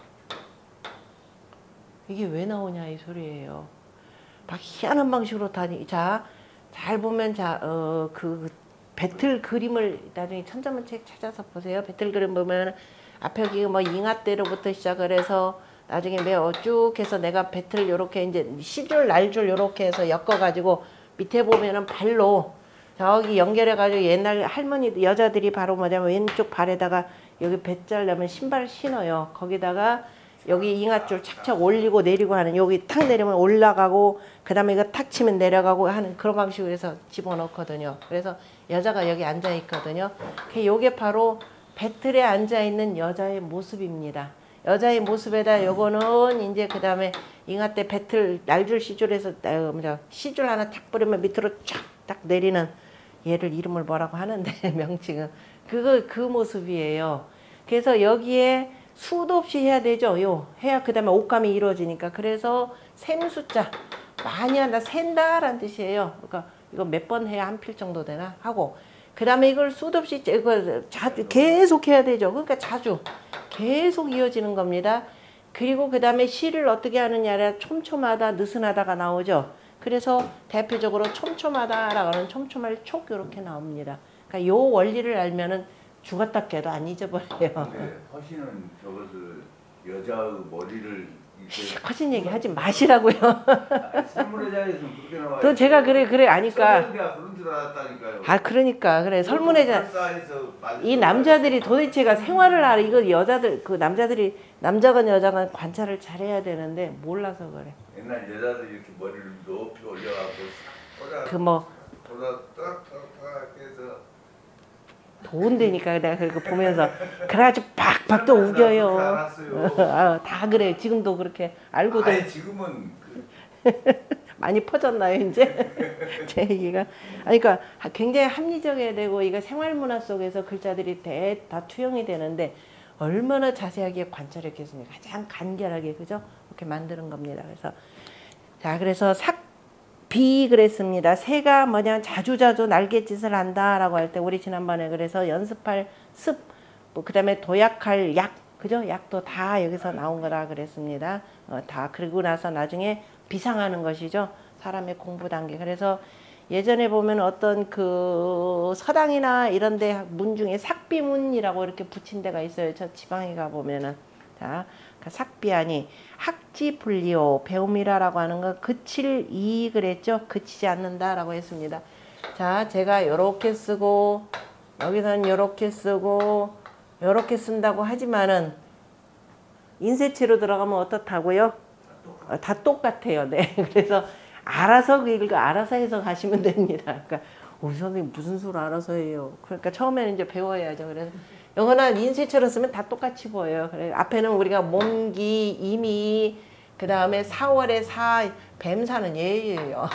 이게 왜 나오냐 이 소리예요. 막 희한한 방식으로 다니. 자, 잘 보면 자, 어, 그 배틀 그림을 나중에 천자문 책 찾아서 보세요. 배틀 그림 보면 앞에 여기 뭐 잉하대로부터 시작을 해서 나중에 매어 쭉 해서 내가 배틀 요렇게 이제 시줄 날줄 요렇게 해서 엮어가지고 밑에 보면은 발로 저기 연결해가지고 옛날 할머니 여자들이 바로 뭐냐면 왼쪽 발에다가 여기 배짤 나면 신발 신어요. 거기다가 여기 잉하줄 착착 올리고 내리고 하는, 여기 탁 내리면 올라가고 그 다음에 이거 탁 치면 내려가고 하는 그런 방식으로 해서 집어넣거든요. 그래서 여자가 여기 앉아 있거든요. 요게 바로 배틀에 앉아 있는 여자의 모습입니다. 여자의 모습에다 요거는 이제 그 다음에 잉하 때 배틀 날줄 시줄에서 어, 뭐죠? 시줄 하나 탁 뿌리면 밑으로 쫙 딱 내리는, 얘를 이름을 뭐라고 하는데 명칭은 그거 그 모습이에요. 그래서 여기에 수도 없이 해야 되죠. 요 해야 그 다음에 옷감이 이루어지니까. 그래서 샘수자 많이 한다, 센다라는 뜻이에요. 그러니까 이거 몇 번 해야 한 필 정도 되나 하고, 그 다음에 이걸 수도 없이 이거 자주 계속 해야 되죠. 그러니까 자주 계속 이어지는 겁니다. 그리고 그 다음에 시를 어떻게 하느냐라 촘촘하다, 느슨하다가 나오죠. 그래서 대표적으로 촘촘하다라고 하는 촘촘할 촉 이렇게 나옵니다. 그러니까 요 원리를 알면은 죽었다 깨도 안 잊어버려요. 근데 허신은 저것을 여자의 머리를 이렇게 커진 얘기 하지 마시라고요. 설문회장에서는 그렇게 나와요. 또 제가 그래 그래 아니까. 설문회가 그런 줄 알았다니까요. 아 그러니까 그래 설문회장 이 남자들이 도대체가 생활을 알아. 이거 여자들 그 남자들이 남자건 여자건 관찰을 잘해야 되는데 몰라서 그래. 옛날 여자들이 이렇게 머리를 높이 올려갖고 그 뭐 돌아 딱딱딱 해서 도운되니까 내가 그거 보면서 그래가지고 박박 또 우겨요. 알았어요. 아, 다 그래. 지금도 그렇게 알고도. 아니 지금은 그... 많이 퍼졌나요 이제? 제 얘기가. 아니, 그러니까 굉장히 합리적이어야 되고 이거 생활문화 속에서 글자들이 대, 다 투영이 되는데 얼마나 자세하게 관찰했겠습니까? 가장 간결하게, 그죠? 이렇게 만드는 겁니다. 그래서 자, 그래서 삭비 그랬습니다. 새가 뭐냐, 자주자주 날갯짓을 한다라고 할 때 우리 지난번에 그래서 연습할 습, 뭐 그다음에 도약할 약, 그죠? 약도 다 여기서 나온 거라 그랬습니다. 어, 다 그리고 나서 나중에 비상하는 것이죠. 사람의 공부 단계. 그래서 예전에 보면 어떤 그 서당이나 이런 데 문 중에 삭비문이라고 이렇게 붙인 데가 있어요. 저 지방에 가 보면은. 자, 그 삭비하니 학지 분리오, 배움이라라고 하는 건 그칠 이 그랬죠. 그치지 않는다라고 했습니다. 자, 제가 요렇게 쓰고 여기서는 요렇게 쓰고 요렇게 쓴다고 하지만은 인쇄체로 들어가면 어떻다고요? 어, 다 똑같아요. 네. 그래서 알아서 읽고 알아서 해서 가시면 됩니다. 그러니까 우리 선생님 무슨 수를 알아서 해요. 그러니까 처음에는 이제 배워야죠. 그래서 영어는 인쇄체로 쓰면 다 똑같이 보여요. 그래 앞에는 우리가 몸기, 임이, 그 다음에 사월의 사, 뱀사는 얘예요.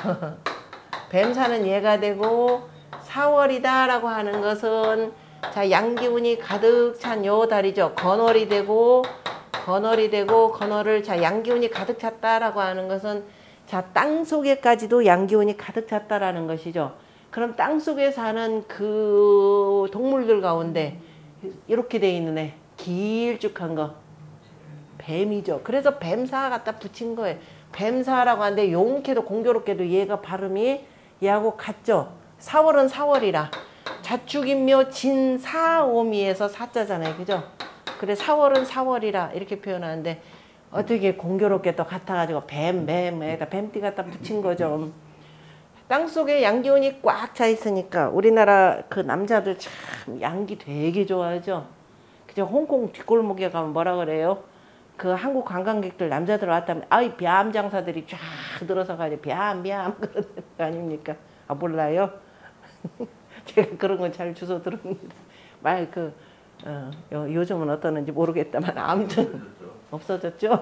뱀사는 얘가 되고 사월이다라고 하는 것은 자, 양기운이 가득 찬 요 달이죠. 건월이 되고 건월이 되고 건월을 자 양기운이 가득 찼다라고 하는 것은 자 땅 속에까지도 양기운이 가득 찼다라는 것이죠. 그럼 땅 속에 사는 그 동물들 가운데 이렇게 돼 있는 애 길쭉한 거 뱀이죠. 그래서 뱀사 갖다 붙인 거예요. 뱀사라고 하는데 용케도 공교롭게도 얘가 발음이 얘하고 같죠. 사월은 사월이라 자축인묘 진사오미에서 사자잖아요. 그죠? 그래 사월은 사월이라 이렇게 표현하는데 어떻게 공교롭게 또 같아가지고 뱀, 뱀에다 뱀띠 갖다 붙인 거죠. 땅속에 양기운이 꽉 차 있으니까 우리나라 그 남자들 참 양기 되게 좋아하죠. 그죠? 홍콩 뒷골목에 가면 뭐라 그래요? 그 한국 관광객들 남자들 왔다면 아이 뱀 장사들이 쫙 들어서 가지고 뱀, 뱀 그러는 거 아닙니까? 아 몰라요? 제가 그런 건 잘 주워 들었는데 말 그 어, 요, 요즘은 어떠는지 모르겠다만 아무튼 없어졌죠.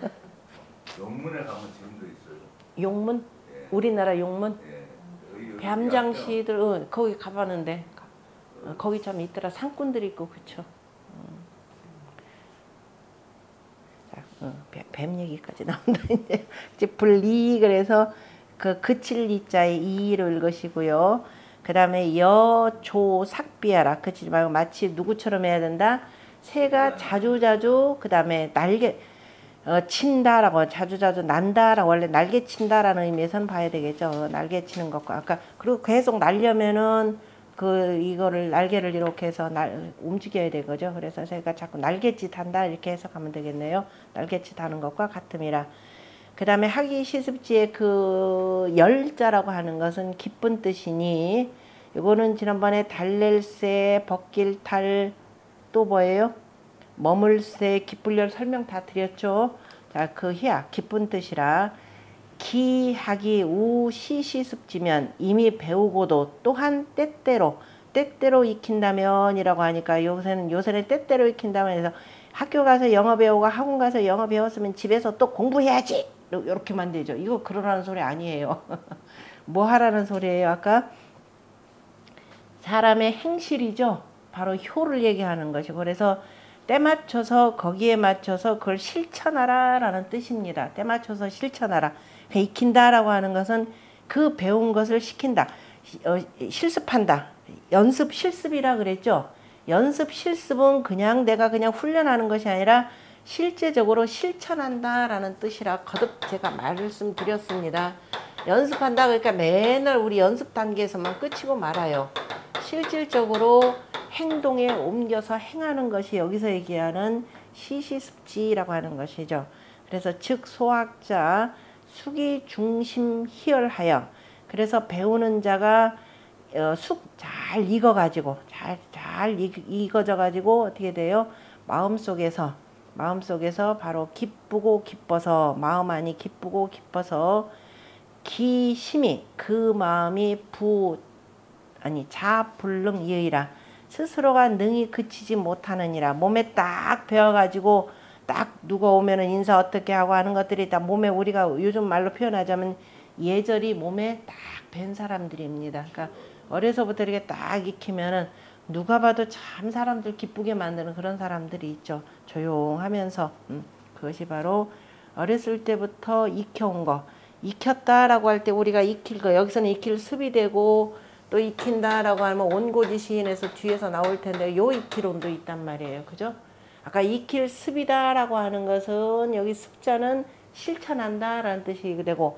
영문에 가면 지금도 있어요. 용문? 예. 우리나라 용문? 예. 뱀장시들 어, 거기 가봤는데 어, 거기 참 있더라. 상꾼들 있고 그쵸. 어. 자, 어, 뱀, 뱀 얘기까지 나온다 이제. 이제 분리 그래서 그 그칠 이자의 이를 읽으시고요. 그 다음에 여조 삭비하라. 그치 말고 마치 누구처럼 해야 된다. 새가 자주자주 그 다음에 날개 어, 친다라고 자주자주 난다라고 원래 날개 친다라는 의미에서는 봐야 되겠죠. 날개 치는 것과 아까 그리고 계속 날려면은 그 이거를 날개를 이렇게 해서 날 움직여야 되거죠. 그래서 새가 자꾸 날개짓 한다 이렇게 해석하면 되겠네요. 날개짓 하는 것과 같음이라. 그 다음에 하기 시습지의 그 열자라고 하는 것은 기쁜 뜻이니 이거는 지난번에 달랠새, 벗길탈 또 뭐예요? 머물새, 기쁠열 설명 다 드렸죠. 자, 그 희야 기쁜 뜻이라 기하기 우 시시습지면 이미 배우고도 또한 때때로 때때로 익힌다면 이라고 하니까 요새는 요새는 때때로 익힌다면 해서 학교 가서 영어 배우고 학원 가서 영어 배웠으면 집에서 또 공부해야지 이렇게만 되죠. 이거 그러라는 소리 아니에요. 뭐 하라는 소리예요? 아까 사람의 행실이죠. 바로 효를 얘기하는 것이고 그래서 때 맞춰서 거기에 맞춰서 그걸 실천하라 라는 뜻입니다. 때 맞춰서 실천하라. 익힌다라고 하는 것은 그 배운 것을 시킨다. 어, 실습한다. 연습 실습이라 그랬죠. 연습 실습은 그냥 내가 그냥 훈련하는 것이 아니라 실제적으로 실천한다라는 뜻이라 거듭 제가 말씀드렸습니다. 연습한다 그러니까 맨날 우리 연습 단계에서만 끝이고 말아요. 실질적으로 행동에 옮겨서 행하는 것이 여기서 얘기하는 시시습지라고 하는 것이죠. 그래서 즉 소학자 숙이 중심 희열하여 그래서 배우는 자가 어, 숙 잘 익어가지고 잘, 잘 익어져가지고 어떻게 돼요? 마음속에서 마음속에서 바로 기쁘고 기뻐서 마음 안이 기쁘고 기뻐서 기심이 그 마음이 부 아니 자불능 이의라 스스로가 능히 그치지 못하느니라. 몸에 딱 배워가지고 딱 누가 오면은 인사 어떻게 하고 하는 것들이 다 몸에, 우리가 요즘 말로 표현하자면 예절이 몸에 딱 밴 사람들입니다. 그러니까 어려서부터 이렇게 딱 익히면은 누가 봐도 참 사람들 기쁘게 만드는 그런 사람들이 있죠. 조용하면서. 음, 그것이 바로 어렸을 때부터 익혀온 거. 익혔다라고 할 때 우리가 익힐 거, 여기서는 익힐 습이 되고 또 익힌다라고 하면 온고지 시인에서 뒤에서 나올 텐데 요 익힐온도 있단 말이에요. 그죠? 아까 익힐 습이다라고 하는 것은 여기 습자는 실천한다라는 뜻이 되고,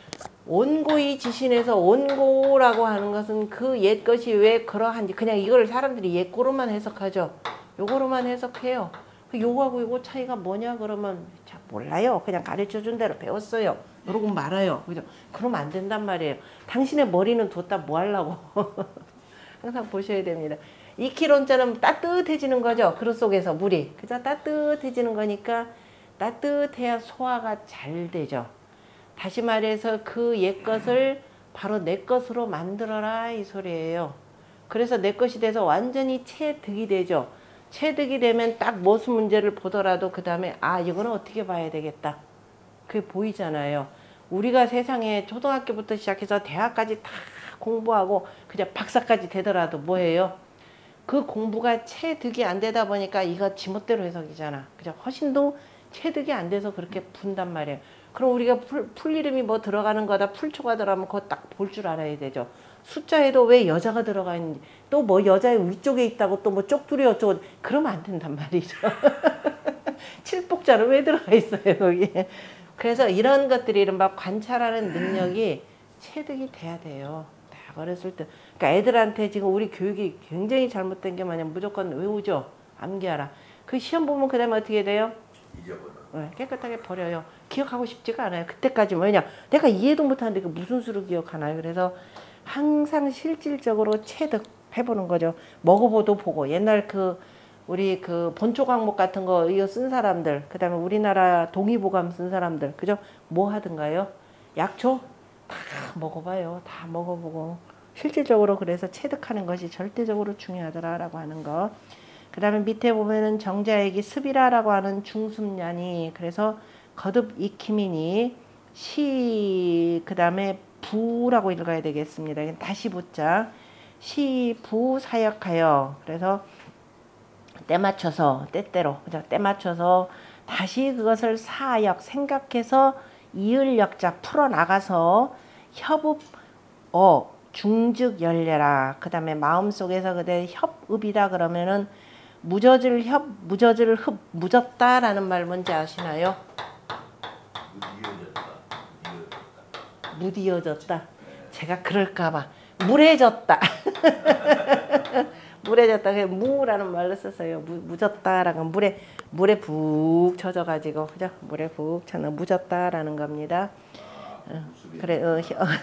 온고의 지신에서 온고라고 하는 것은 그 옛것이 왜 그러한지 그냥 이걸 사람들이 옛고로만 해석하죠. 요거로만 해석해요. 요거하고 요거 차이가 뭐냐 그러면 자 몰라요. 그냥 가르쳐준 대로 배웠어요. 그러고 말아요. 그죠? 그러면 안 된단 말이에요. 당신의 머리는 뒀다 뭐 하려고. 항상 보셔야 됩니다. 익힐온자는 따뜻해지는 거죠. 그릇 속에서 물이. 그죠? 따뜻해지는 거니까 따뜻해야 소화가 잘 되죠. 다시 말해서 그 옛것을 바로 내 것으로 만들어라 이 소리예요. 그래서 내 것이 돼서 완전히 체득이 되죠. 체득이 되면 딱 무슨 문제를 보더라도 그 다음에 아 이거는 어떻게 봐야 되겠다. 그게 보이잖아요. 우리가 세상에 초등학교부터 시작해서 대학까지 다 공부하고 그냥 박사까지 되더라도 뭐예요? 그 공부가 체득이 안 되다 보니까 이거 지멋대로 해석이잖아. 그죠? 훨씬도 체득이 안 돼서 그렇게 분단 말이에요. 그럼 우리가 풀, 풀 이름이 뭐 들어가는 거다 풀초가 들어가면 그거 딱 볼 줄 알아야 되죠. 숫자에도 왜 여자가 들어가 있는지 또 뭐 여자의 위쪽에 있다고 또 뭐 쪽두리 어쩌고 그러면 안 된단 말이죠. 칠복자는 왜 들어가 있어요 거기에. 그래서 이런 것들이 이른바 관찰하는 능력이 체득이 돼야 돼요. 딱 어렸을 때. 그러니까 애들한테 지금 우리 교육이 굉장히 잘못된 게 뭐냐면 무조건 외우죠. 암기하라. 그 시험 보면 그 다음에 어떻게 돼요? 잊어버려. 네, 깨끗하게 버려요. 기억하고 싶지가 않아요. 그때까지 뭐냐. 내가 이해도 못하는데 그 무슨 수로 기억하나요? 그래서 항상 실질적으로 체득해보는 거죠. 먹어보도 보고. 옛날 그 우리 그 본초 과목 같은 거 이거 쓴 사람들, 그 다음에 우리나라 동의보감 쓴 사람들, 그죠? 뭐 하든가요? 약초? 다 먹어봐요. 다 먹어보고. 실질적으로 그래서 체득하는 것이 절대적으로 중요하더라라고 하는 거. 그 다음에 밑에 보면은 정자액이 습이라라고 하는 중습년이, 그래서 거듭 익힘이니 시, 그 다음에 부라고 읽어야 되겠습니다. 다시 부자. 시, 부, 사역하여. 그래서 때 맞춰서, 때때로, 그죠? 때 맞춰서 다시 그것을 사역, 생각해서 이을 역자 풀어나가서 협읍, 어, 중즉 열려라. 그 다음에 마음속에서 그대 협읍이다 그러면은 무저질 협, 무저질 흡, 무졌다라는 말 뭔지 아시나요? 무디어졌다. 무디어졌다. 제가 그럴까봐. 물해졌다. 물해졌다. 무라는 말로 썼어요. 무, 무졌다라는 물에 물에 북 젖어가지고 그죠? 물에 북 젖어 무졌다라는 겁니다. 어, 그래. 어,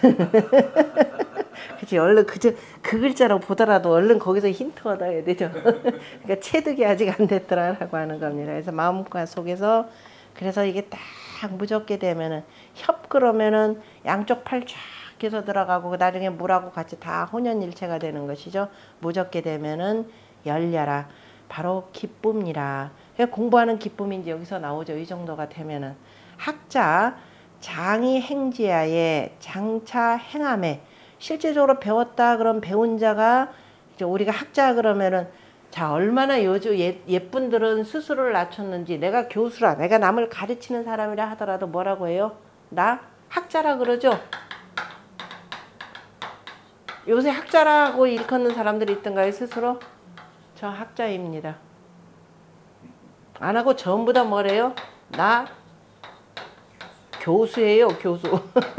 그치. 얼른 그저 그 글자로 보더라도 얼른 거기서 힌트 얻어야 되죠. 그러니까 체득이 아직 안 됐더라라고 하는 겁니다. 그래서 마음과 속에서 그래서 이게 딱 무졌게 되면은 협 그러면은 양쪽 팔 쫙 해서 들어가고 나중에 물하고 같이 다 혼연일체가 되는 것이죠. 무졌게 되면은 열려라. 바로 기쁨이라. 공부하는 기쁨인지 여기서 나오죠. 이 정도가 되면은 학자 장이 행지하에 장차 행함에 실제적으로 배웠다 그럼 배운 자가 이제 우리가 학자 그러면은 자 얼마나 요즘 예, 예쁜들은 스스로를 낮췄는지 내가 교수라 내가 남을 가르치는 사람이라 하더라도 뭐라고 해요? 나 학자라 그러죠. 요새 학자라고 일컫는 사람들이 있던가요 스스로? 저 학자입니다. 안 하고 전부 다 뭐래요? 나 교수예요 교수.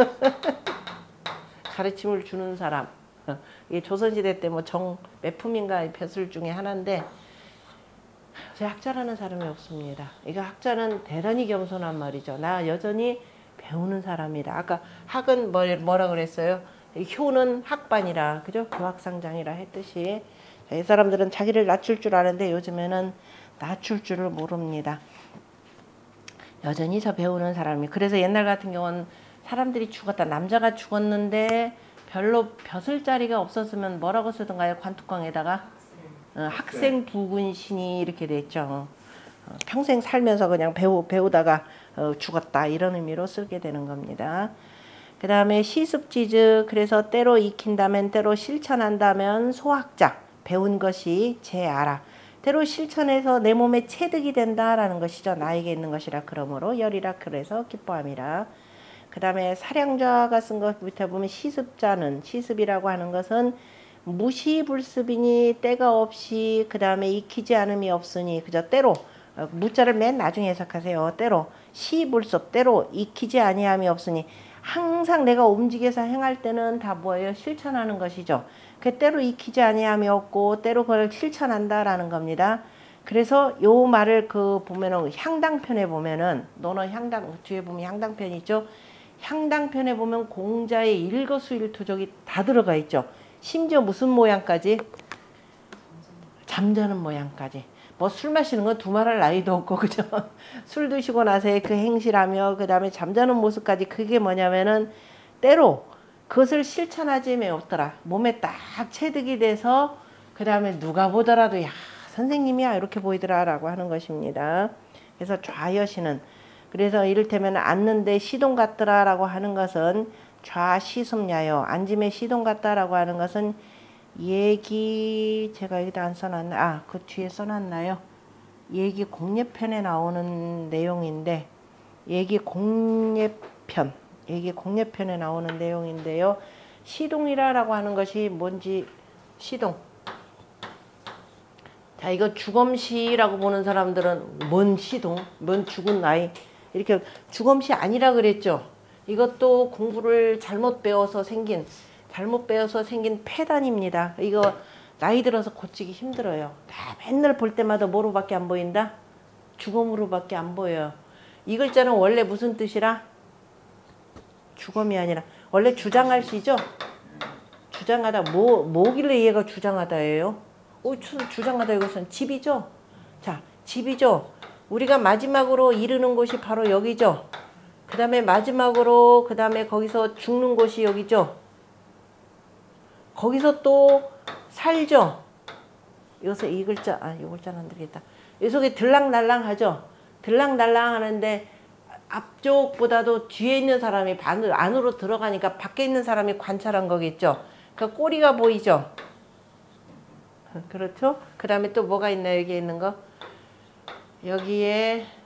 가르침을 주는 사람. 이게 조선시대 때 뭐 정 몇 품인가 벼슬 중에 하나인데 제 학자라는 사람이 없습니다. 이거 학자는 대단히 겸손한 말이죠. 나 여전히 배우는 사람이다. 아까 학은 뭐, 뭐라 그랬어요? 효는 학반이라 그죠? 교학상장이라 했듯이 이 사람들은 자기를 낮출 줄 아는데 요즘에는 낮출 줄을 모릅니다. 여전히 저 배우는 사람이. 그래서 옛날 같은 경우는 사람들이 죽었다. 남자가 죽었는데 별로 벼슬 자리가 없었으면 뭐라고 쓰던가요? 관뚜껑에다가 어, 학생 부군신이 이렇게 됐죠. 어, 평생 살면서 그냥 배우, 배우다가 어, 죽었다 이런 의미로 쓰게 되는 겁니다. 그 다음에 시습지즉 그래서 때로 익힌다면 때로 실천한다면 소학자 배운 것이 제 알아. 때로 실천해서 내 몸에 체득이 된다라는 것이죠. 나에게 있는 것이라 그러므로 열이라 그래서 기뻐함이라. 그 다음에 사량자가 쓴 것 밑에 보면 시습자는 시습이라고 하는 것은 무시불습이니 때가 없이 그 다음에 익히지 않음이 없으니 그저 때로 무자를 맨 나중에 해석하세요. 때로 시불섭 때로 익히지 아니함이 없으니 항상 내가 움직여서 행할 때는 다 뭐예요? 실천하는 것이죠. 그 때로 익히지 아니함이 없고 때로 그걸 실천한다라는 겁니다. 그래서 요 말을 그 보면은 향당편에 보면은 너는 향당 뒤에 보면 향당편 있죠. 향당편에 보면 공자의 일거수일투족이 다 들어가 있죠. 심지어 무슨 모양까지? 잠자는 모양까지. 뭐 술 마시는 건 두말할 나이도 없고 그죠? 술 드시고 나서의 그 행실하며 그 다음에 잠자는 모습까지 그게 뭐냐면은 때로 그것을 실천하지 없더라. 몸에 딱 체득이 돼서 그 다음에 누가 보더라도 야 선생님이야 이렇게 보이더라 라고 하는 것입니다. 그래서 좌여시는 그래서 이를테면 앉는데 시동 같더라 라고 하는 것은 좌시습야요. 앉음에 시동 같다라고 하는 것은 얘기 제가 여기다 안 써놨나? 아, 그 뒤에 써놨나요? 얘기 공예편에 나오는 내용인데 얘기 공예편 얘기 공예편에 나오는 내용인데요. 시동이라고 하는 것이 뭔지 시동. 자, 이거 주검시라고 보는 사람들은 뭔 시동, 뭔 죽은 나이 이렇게 주검시 아니라 그랬죠. 이것도 공부를 잘못 배워서 생긴 잘못 배워서 생긴 폐단입니다. 이거 나이 들어서 고치기 힘들어요. 다 맨날 볼 때마다 뭐로밖에 안 보인다? 주검으로밖에 안 보여요. 이 글자는 원래 무슨 뜻이라? 주검이 아니라 원래 주장할 시죠? 주장하다 뭐 뭐길래 얘가 주장하다예요? 어, 주장하다 이것은 집이죠? 자, 집이죠. 우리가 마지막으로 이르는 곳이 바로 여기죠. 그 다음에 마지막으로 그 다음에 거기서 죽는 곳이 여기죠. 거기서 또 살죠. 여기서 이 글자, 아, 이 글자는 안 되겠다. 이 속에 들락날락 하죠. 들락날락 하는데 앞쪽보다도 뒤에 있는 사람이 안으로 들어가니까 밖에 있는 사람이 관찰한 거겠죠. 그 꼬리가 보이죠. 그렇죠. 그 다음에 또 뭐가 있나요? 여기에 있는 거. 여기에,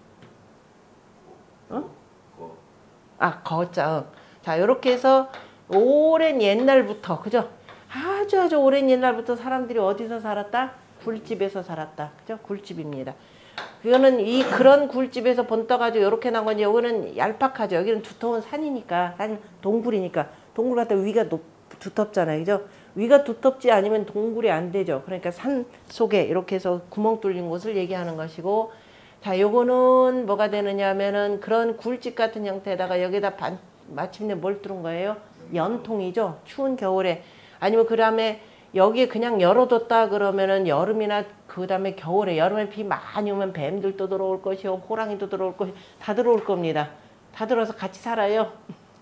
어? 아, 거자. 자, 이렇게 해서 오랜 옛날부터, 그죠? 아주 아주 오랜 옛날부터 사람들이 어디서 살았다? 굴집에서 살았다. 그죠? 굴집입니다. 이거는 이 그런 굴집에서 번떠가지고 이렇게 나온 건지 여기는 얄팍하죠. 여기는 두터운 산이니까, 산 동굴이니까. 동굴 같다 위가 높, 두텁잖아요. 그죠? 위가 두텁지 않으면 동굴이 안 되죠. 그러니까 산 속에 이렇게 해서 구멍 뚫린 곳을 얘기하는 것이고, 자, 요거는 뭐가 되느냐 하면은 그런 굴집 같은 형태에다가 여기다 반, 마침내 뭘 뚫은 거예요? 연통이죠. 추운 겨울에. 아니면 그 다음에 여기에 그냥 열어뒀다 그러면은 여름이나 그 다음에 겨울에 여름에 비 많이 오면 뱀들도 들어올 것이요. 호랑이도 들어올 것이 다 들어올 겁니다. 다 들어와서 같이 살아요.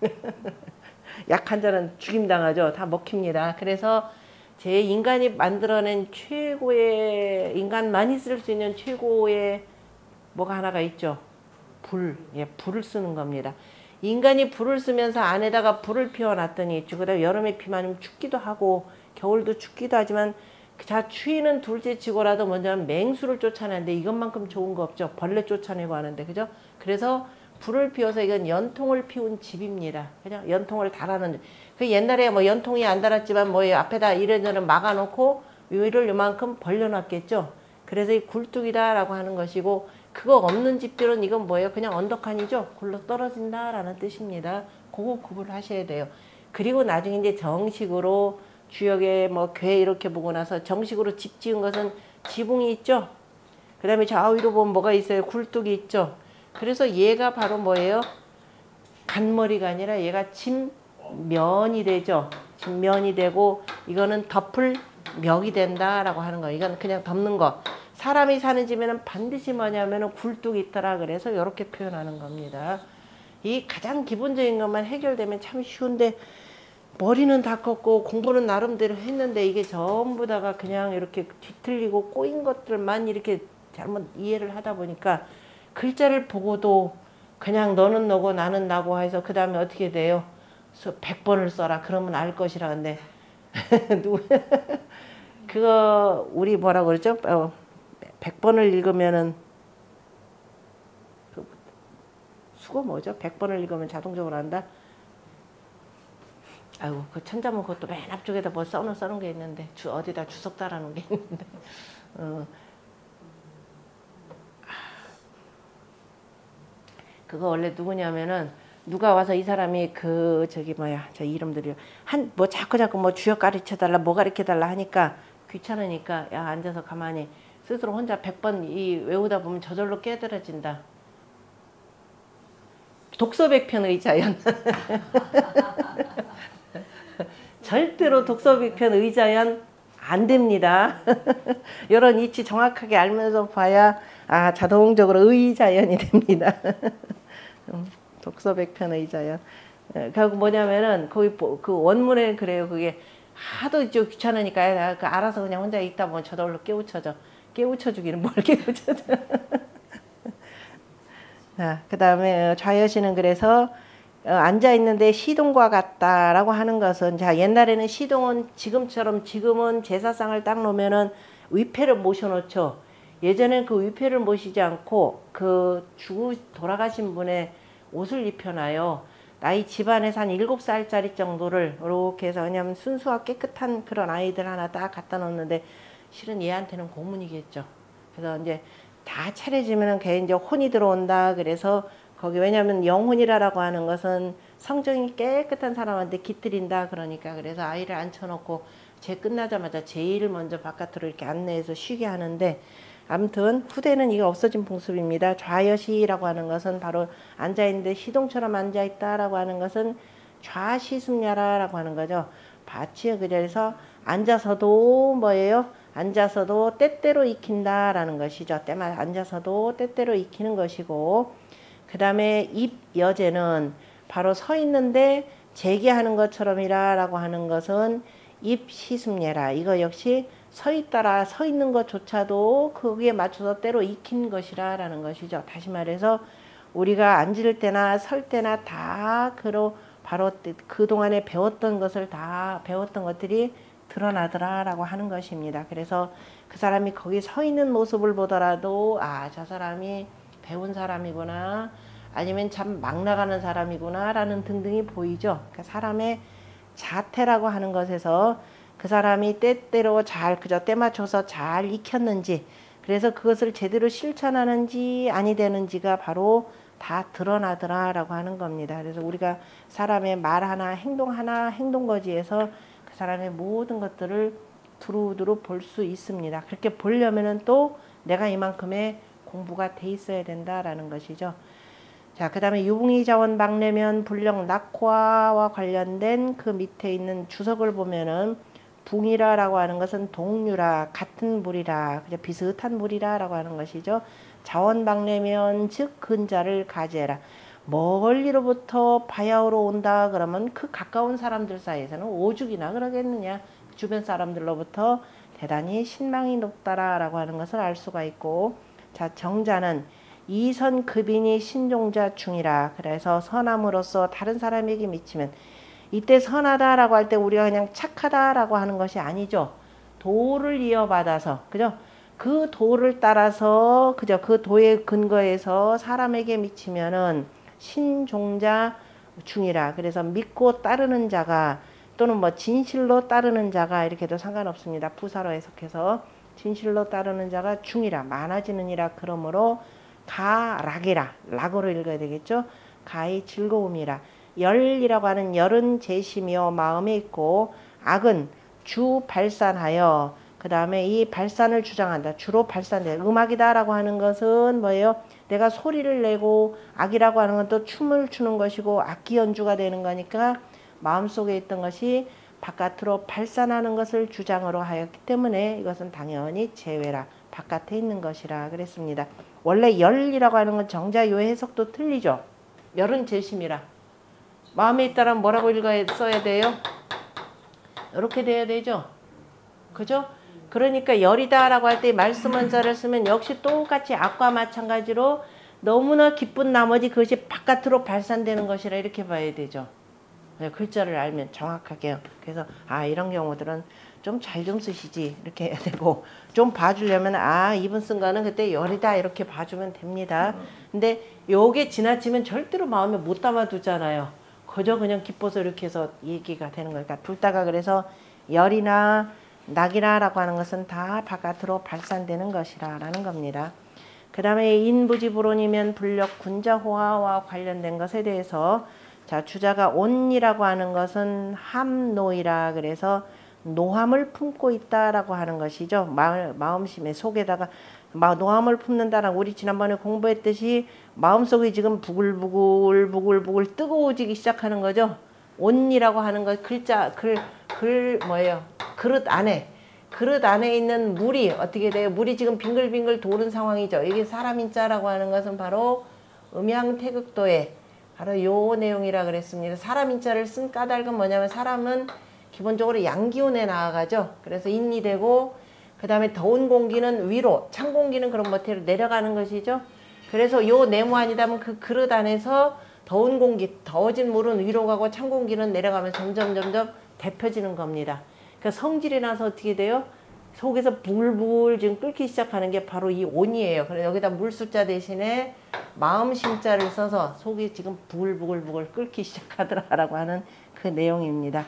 약한 자는 죽임당하죠. 다 먹힙니다. 그래서 제 인간이 만들어낸 최고의 인간만이 쓸 수 있는 최고의 뭐가 하나가 있죠. 불. 예, 불을 쓰는 겁니다. 인간이 불을 쓰면서 안에다가 불을 피워놨더니 그다음에 여름에 비 많으면 춥기도 하고 겨울도 춥기도 하지만 자 추위는 둘째치고라도 먼저는 맹수를 쫓아내는데 이것만큼 좋은 거 없죠. 벌레 쫓아내고 하는데 그죠? 그래서 불을 피워서 이건 연통을 피운 집입니다. 그죠? 연통을 달아놓은 그 옛날에 뭐 연통이 안 달았지만 뭐 앞에다 이래저래 막아놓고 위를 요만큼 벌려놨겠죠. 그래서 이 굴뚝이다라고 하는 것이고 그거 없는 집들은 이건 뭐예요? 그냥 언덕한이죠. 굴러 떨어진다라는 뜻입니다. 그거 구분하셔야 돼요. 그리고 나중에 이제 정식으로 주역에 뭐 궤 이렇게 보고 나서 정식으로 집 지은 것은 지붕이 있죠. 그 다음에 좌우로 보면 뭐가 있어요? 굴뚝이 있죠. 그래서 얘가 바로 뭐예요? 간머리가 아니라 얘가 집면이 되죠. 집면이 되고 이거는 덮을 멱이 된다라고 하는 거. 이건 그냥 덮는 거. 사람이 사는 집에는 반드시 뭐냐면은 굴뚝이 있더라. 그래서 이렇게 표현하는 겁니다. 이 가장 기본적인 것만 해결되면 참 쉬운데 머리는 다 컸고 공부는 나름대로 했는데 이게 전부 다가 그냥 이렇게 뒤틀리고 꼬인 것들만 이렇게 잘못 이해를 하다 보니까 글자를 보고도 그냥 너는 너고 나는 나고 해서 그 다음에 어떻게 돼요? 백 번을 써라 그러면 알 것이라. 근데 누구 그거 우리 뭐라 그러죠? 어, 백 번을 읽으면은 그 수고 뭐죠? 백 번을 읽으면 자동적으로 한다. 아이고 그 천자문 그것도 맨 앞쪽에다 뭐 써놓은 써놓은 게 있는데 주 어디다 주석 달아놓은 게 있는데 어. 그거 원래 누구냐면은 누가 와서 이 사람이 그 저기 뭐야 저 이름들이 한 뭐 자꾸 자꾸 뭐 주역 가르쳐 달라 뭐 가르쳐 달라 하니까 귀찮으니까 야 앉아서 가만히 스스로 혼자 백 번 이 외우다 보면 저절로 깨달아진다. 독서백편의 자연. 절대로 독서백편의 자연 안 됩니다. 이런 이치 정확하게 알면서 봐야 아 자동적으로 의자연이 됩니다. 독서백편의 자연. 결국 뭐냐면은 거기 그 원문에 그래요. 그게 하도 이제 귀찮으니까 그 알아서 그냥 혼자 읽다 보면 저절로 깨우쳐져. 깨우쳐주기는 뭘 깨우쳐져. 자, 그 다음에 좌여시는 그래서 어, 앉아있는데 시동과 같다라고 하는 것은 자 옛날에는 시동은 지금처럼 지금은 제사상을 딱 놓으면은 위패를 모셔놓죠. 예전엔 그 위패를 모시지 않고 그 죽 돌아가신 분의 옷을 입혀놔요. 나이 집안에서 한 일곱 살짜리 정도를 이렇게 해서 왜냐면 순수하고 깨끗한 그런 아이들 하나 딱 갖다 놓는데 실은 얘한테는 고문이겠죠. 그래서 이제 다 차려지면은 걔 이제 혼이 들어온다. 그래서 거기 왜냐하면 영혼이라고 하는 것은 성정이 깨끗한 사람한테 깃들인다. 그러니까 그래서 아이를 앉혀놓고 제 끝나자마자 제일 먼저 바깥으로 이렇게 안내해서 쉬게 하는데 아무튼 후대는 이게 없어진 풍습입니다. 좌여시라고 하는 것은 바로 앉아있는데 시동처럼 앉아있다라고 하는 것은 좌시승야라고 하는 거죠. 밭이 그래서 앉아서도 뭐예요? 앉아서도 때때로 익힌다라는 것이죠. 때마다 앉아서도 때때로 익히는 것이고 그 다음에 입여제는 바로 서 있는데 재기하는 것처럼이라 라고 하는 것은 입시승예라. 이거 역시 서 있다라 서 있는 것조차도 거기에 맞춰서 때로 익힌 것이라 라는 것이죠. 다시 말해서 우리가 앉을 때나 설 때나 다 그로 바로 그동안에 배웠던 것을 다 배웠던 것들이 드러나더라 라고 하는 것입니다. 그래서 그 사람이 거기 서 있는 모습을 보더라도 아, 저 사람이 배운 사람이구나 아니면 참 막 나가는 사람이구나 라는 등등이 보이죠. 그러니까 사람의 자태라고 하는 것에서 그 사람이 때때로 잘 그저 때 맞춰서 잘 익혔는지 그래서 그것을 제대로 실천하는지 아니 되는지가 바로 다 드러나더라 라고 하는 겁니다. 그래서 우리가 사람의 말 하나 행동 하나 행동거지에서 그 사람의 모든 것들을 두루두루 볼 수 있습니다. 그렇게 보려면은 또 내가 이만큼의 공부가 돼 있어야 된다라는 것이죠. 자, 그 다음에 유붕이 자원 박내면 불령 낙화와 관련된 그 밑에 있는 주석을 보면은 붕이라라고 하는 것은 동류라 같은 물이라 그죠 비슷한 물이라라고 하는 것이죠. 자원 박내면 즉 근자를 가지해라. 멀리로부터 바야흐로 온다 그러면 그 가까운 사람들 사이에서는 오죽이나 그러겠느냐. 주변 사람들로부터 대단히 신망이 높다라고 하는 것을 알 수가 있고 자 정자는 이선급인이 신종자 중이라. 그래서 선함으로써 다른 사람에게 미치면 이때 선하다라고 할 때 우리가 그냥 착하다라고 하는 것이 아니죠. 도를 이어받아서 그죠? 그 도를 따라서 그죠? 그 도의 근거에서 사람에게 미치면은 신종자 중이라. 그래서 믿고 따르는 자가 또는 뭐 진실로 따르는 자가 이렇게도 상관없습니다. 부사로 해석해서 진실로 따르는 자가 중이라 많아지느니라. 그러므로 가락이라 락으로 읽어야 되겠죠. 가의 즐거움이라. 열이라고 하는 열은 재심이요 마음에 있고 악은 주 발산하여 그 다음에 이 발산을 주장한다. 주로 발산돼. 음악이다라고 하는 것은 뭐예요? 내가 소리를 내고 악이라고 하는 건 또 춤을 추는 것이고 악기 연주가 되는 거니까 마음속에 있던 것이 바깥으로 발산하는 것을 주장으로 하였기 때문에 이것은 당연히 재외라. 바깥에 있는 것이라 그랬습니다. 원래 열이라고 하는 건 정자요 해석도 틀리죠. 열은 재심이라. 마음에 있다란 뭐라고 읽어야 써야 돼요? 이렇게 돼야 되죠. 그죠? 그러니까 열이다라고 할 때 말씀 원자를 쓰면 역시 똑같이 악과 마찬가지로 너무나 기쁜 나머지 그것이 바깥으로 발산되는 것이라 이렇게 봐야 되죠. 글자를 알면 정확하게요. 그래서 아 이런 경우들은 좀 잘 좀 쓰시지 이렇게 해야 되고, 좀 봐주려면 아 이분 쓴 거는 그때 열이다 이렇게 봐주면 됩니다. 근데 요게 지나치면 절대로 마음에 못 담아두잖아요. 그저 그냥 기뻐서 이렇게 해서 얘기가 되는 거니까 둘 다가 그래서 열이나 낙이나 라고 하는 것은 다 바깥으로 발산되는 것이라 라는 겁니다. 그 다음에 인부지불온이면 불력 군자호화와 관련된 것에 대해서 자 주자가 온이라고 하는 것은 함노이라 그래서 노함을 품고 있다라고 하는 것이죠. 마음, 마음심의 속에다가 노함을 품는다라는, 우리 지난번에 공부했듯이 마음속이 지금 부글부글 부글부글 뜨거워지기 시작하는 거죠. 온이라고 하는 것 글자 글, 글 뭐예요? 그릇 안에 그릇 안에 있는 물이 어떻게 돼요? 물이 지금 빙글빙글 도는 상황이죠. 이게 사람인자라고 하는 것은 바로 음양태극도의 바로 요 내용이라 그랬습니다. 사람인자를 쓴 까닭은 뭐냐면 사람은 기본적으로 양기운에 나아가죠. 그래서 인이 되고 그 다음에 더운 공기는 위로, 찬 공기는 그런 모태로 내려가는 것이죠. 그래서 요 네모안이다면 그 그릇 안에서 더운 공기, 더워진 물은 위로 가고 찬 공기는 내려가면서 점점 점점 데펴지는 겁니다. 그러니까 성질이 나서 어떻게 돼요? 속에서 부글부글 지금 끓기 시작하는 게 바로 이 온이에요. 그래서 여기다 물숫자 대신에 마음심자를 써서 속이 지금 부글부글부글 끓기 시작하더라라고 하는 그 내용입니다.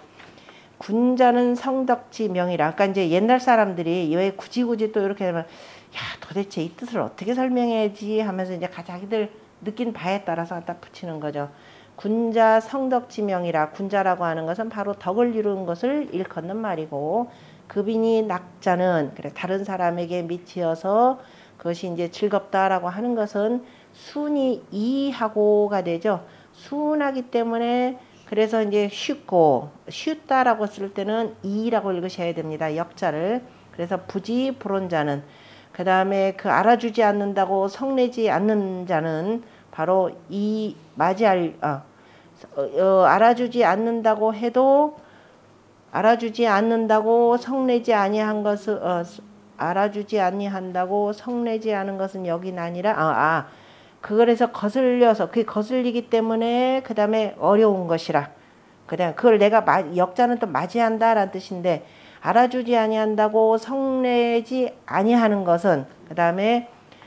군자는 성덕지 명이라. 아까 이제 옛날 사람들이 왜 굳이 굳이 또 이렇게 하면 야 도대체 이 뜻을 어떻게 설명해야지 하면서 이제 자기들 느낀 바에 따라서 갖다 붙이는 거죠. 군자 성덕지명이라. 군자라고 하는 것은 바로 덕을 이루는 것을 일컫는 말이고, 급인이 낙자는 그래 다른 사람에게 미치어서 그것이 이제 즐겁다라고 하는 것은 순이 이하고가 되죠. 순하기 때문에 그래서 이제 쉽고 쉽다라고 쓸 때는 이라고 읽으셔야 됩니다. 역자를. 그래서 부지 불온자는, 그 다음에 그 알아주지 않는다고 성내지 않는 자는 바로 이 맞이할 어, 어, 알아주지 않는다고 해도 알아주지 않는다고 성내지 아니한 것을 어, 알아주지 아니한다고 성내지 않은 것은 여긴 아니라 아, 아 그거에서 거슬려서 그게 거슬리기 때문에 그 다음에 어려운 것이라. 그다음 그걸 내가 마, 역자는 또 맞이한다라는 뜻인데, 알아주지 아니한다고 성내지 아니하는 것은 그 다음에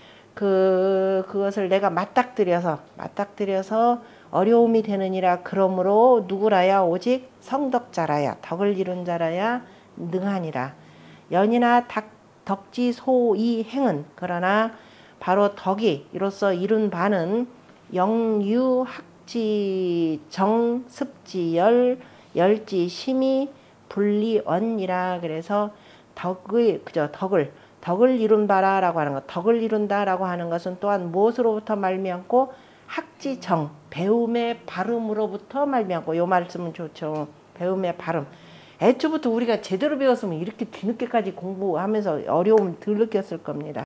그 그것을 내가 맞닥뜨려서 맞닥뜨려서 어려움이 되느니라. 그러므로 누구라야 오직 성덕자라야 덕을 이룬 자라야 능하니라. 연이나 닭, 덕지 소이 행은 그러나 바로 덕이 이로써 이룬 바는 영유 학지 정 습지 열 열지 심이 분리언이라. 그래서 덕의 그저 덕을 덕을 이룬 바라라고 하는 것, 덕을 이룬다라고 하는 것은 또한 무엇으로부터 말미암고 학지정 배움의 발음으로부터 말미암고. 요 말씀은 좋죠. 배움의 발음. 애초부터 우리가 제대로 배웠으면 이렇게 뒤늦게까지 공부하면서 어려움 덜 느꼈을 겁니다.